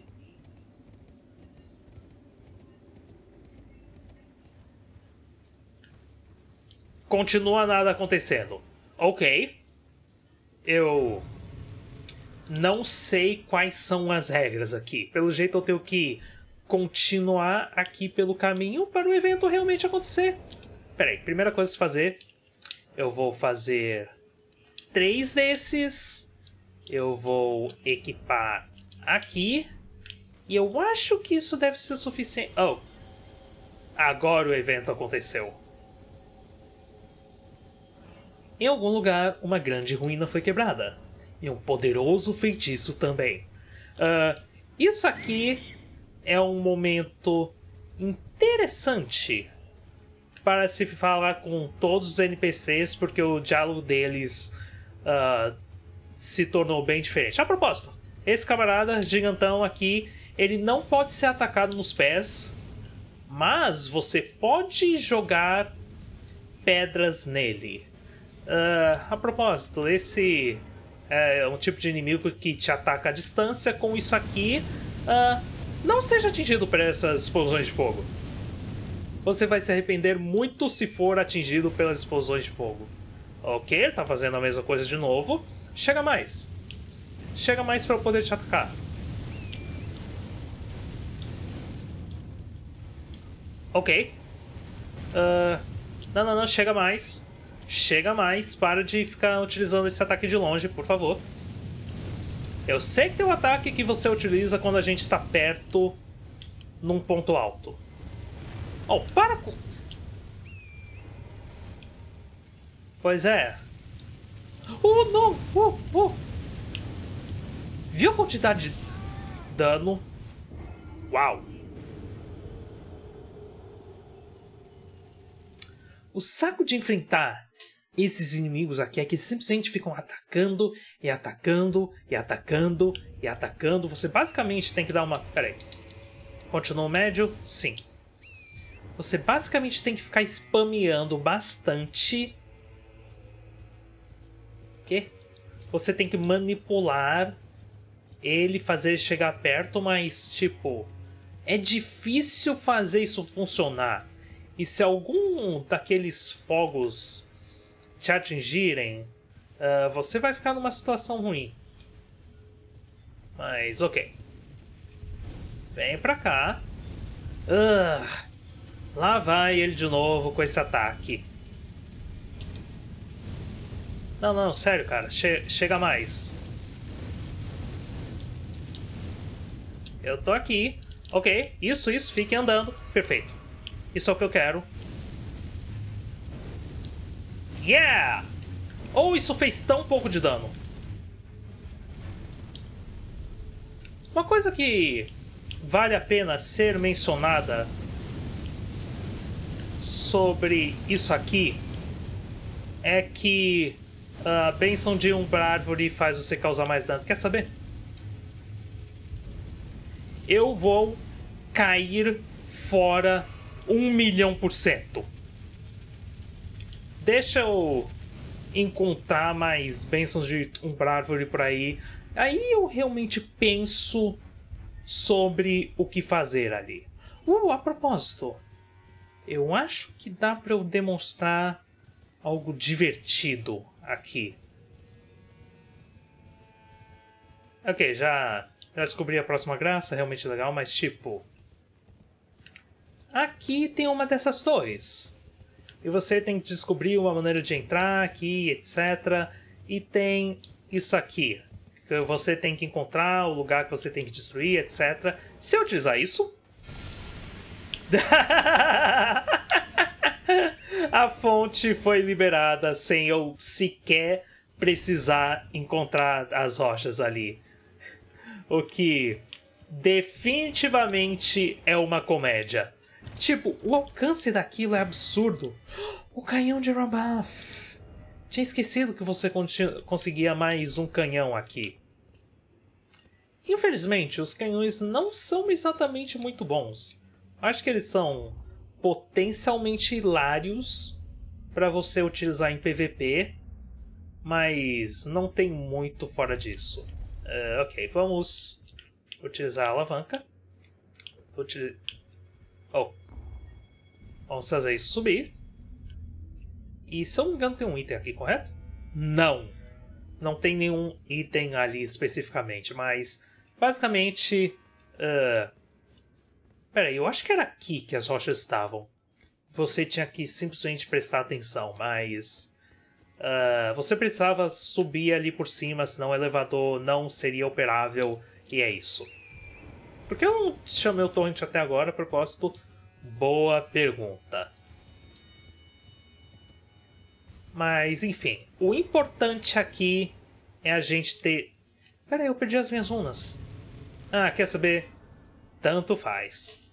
continua nada acontecendo. Ok. Eu não sei quais são as regras aqui. Pelo jeito eu tenho que continuar aqui pelo caminho para o evento realmente acontecer. Peraí, primeira coisa a se fazer. Eu vou fazer 3 desses. Eu vou equipar aqui. E eu acho que isso deve ser suficiente. Oh, agora o evento aconteceu. Em algum lugar, uma grande ruína foi quebrada. E um poderoso feitiço também. Isso aqui é um momento interessante para se falar com todos os NPCs, porque o diálogo deles se tornou bem diferente. A propósito, esse camarada gigantão aqui, ele não pode ser atacado nos pés, mas você pode jogar pedras nele. A propósito, esse é um tipo de inimigo que te ataca à distância. Com isso aqui, não seja atingido por essas explosões de fogo. Você vai se arrepender muito se for atingido pelas explosões de fogo. Ok, ele tá fazendo a mesma coisa de novo. Chega mais. Chega mais para eu poder te atacar. Ok. Não, chega mais. Chega mais, para de ficar utilizando esse ataque de longe, por favor. Eu sei que tem um ataque que você utiliza quando a gente está perto num ponto alto. Oh, para com... Pois é. Oh, não! Viu a quantidade de dano? Uau! O saco de enfrentar esses inimigos aqui é que eles simplesmente ficam atacando e atacando e atacando e atacando. Você basicamente tem que dar uma... Peraí. Continua médio? Sim. Você basicamente tem que ficar spameando bastante. Que? Você tem que manipular ele, fazer ele chegar perto, mas tipo... é difícil fazer isso funcionar. E se algum daqueles fogos te atingirem, você vai ficar numa situação ruim. Mas ok. Vem pra cá. Lá vai ele de novo com esse ataque. Não, sério, cara. Chega mais. Eu tô aqui. Ok, isso, fiquem andando. Perfeito. Isso é o que eu quero. Yeah! Ou isso fez tão pouco de dano. Uma coisa que vale a pena ser mencionada sobre isso aqui é que a bênção de Umbra Árvore faz você causar mais dano. Quer saber? Eu vou cair fora 1.000.000%. Deixa eu encontrar mais bênçãos de Umbra Árvore por aí. Aí eu realmente penso sobre o que fazer ali. A propósito, eu acho que dá para eu demonstrar algo divertido aqui. Ok, já descobri a próxima graça, realmente legal, mas tipo... aqui tem uma dessas torres. E você tem que descobrir uma maneira de entrar aqui, etc. E tem isso aqui. Que você tem que encontrar o lugar que você tem que destruir, etc. Se eu utilizar isso... a fonte foi liberada sem eu sequer precisar encontrar as rochas ali. O que definitivamente é uma comédia. Tipo, o alcance daquilo é absurdo. O canhão de Rambath. Tinha esquecido que você conseguia mais um canhão aqui. Infelizmente, os canhões não são exatamente muito bons. Acho que eles são potencialmente hilários para você utilizar em PVP, mas não tem muito fora disso. Ok, vamos utilizar a alavanca. Vamos fazer isso subir. E se eu não me engano tem um item aqui, correto? Não! Não tem nenhum item ali especificamente, mas basicamente... Peraí, eu acho que era aqui que as rochas estavam. Você tinha que simplesmente prestar atenção, mas... você precisava subir ali por cima, senão o elevador não seria operável, e é isso. Por que eu não chamei o torrent até agora, a propósito? Boa pergunta. Mas, enfim, o importante aqui é a gente ter... Peraí, eu perdi as minhas runas. Ah, quer saber? Tanto faz.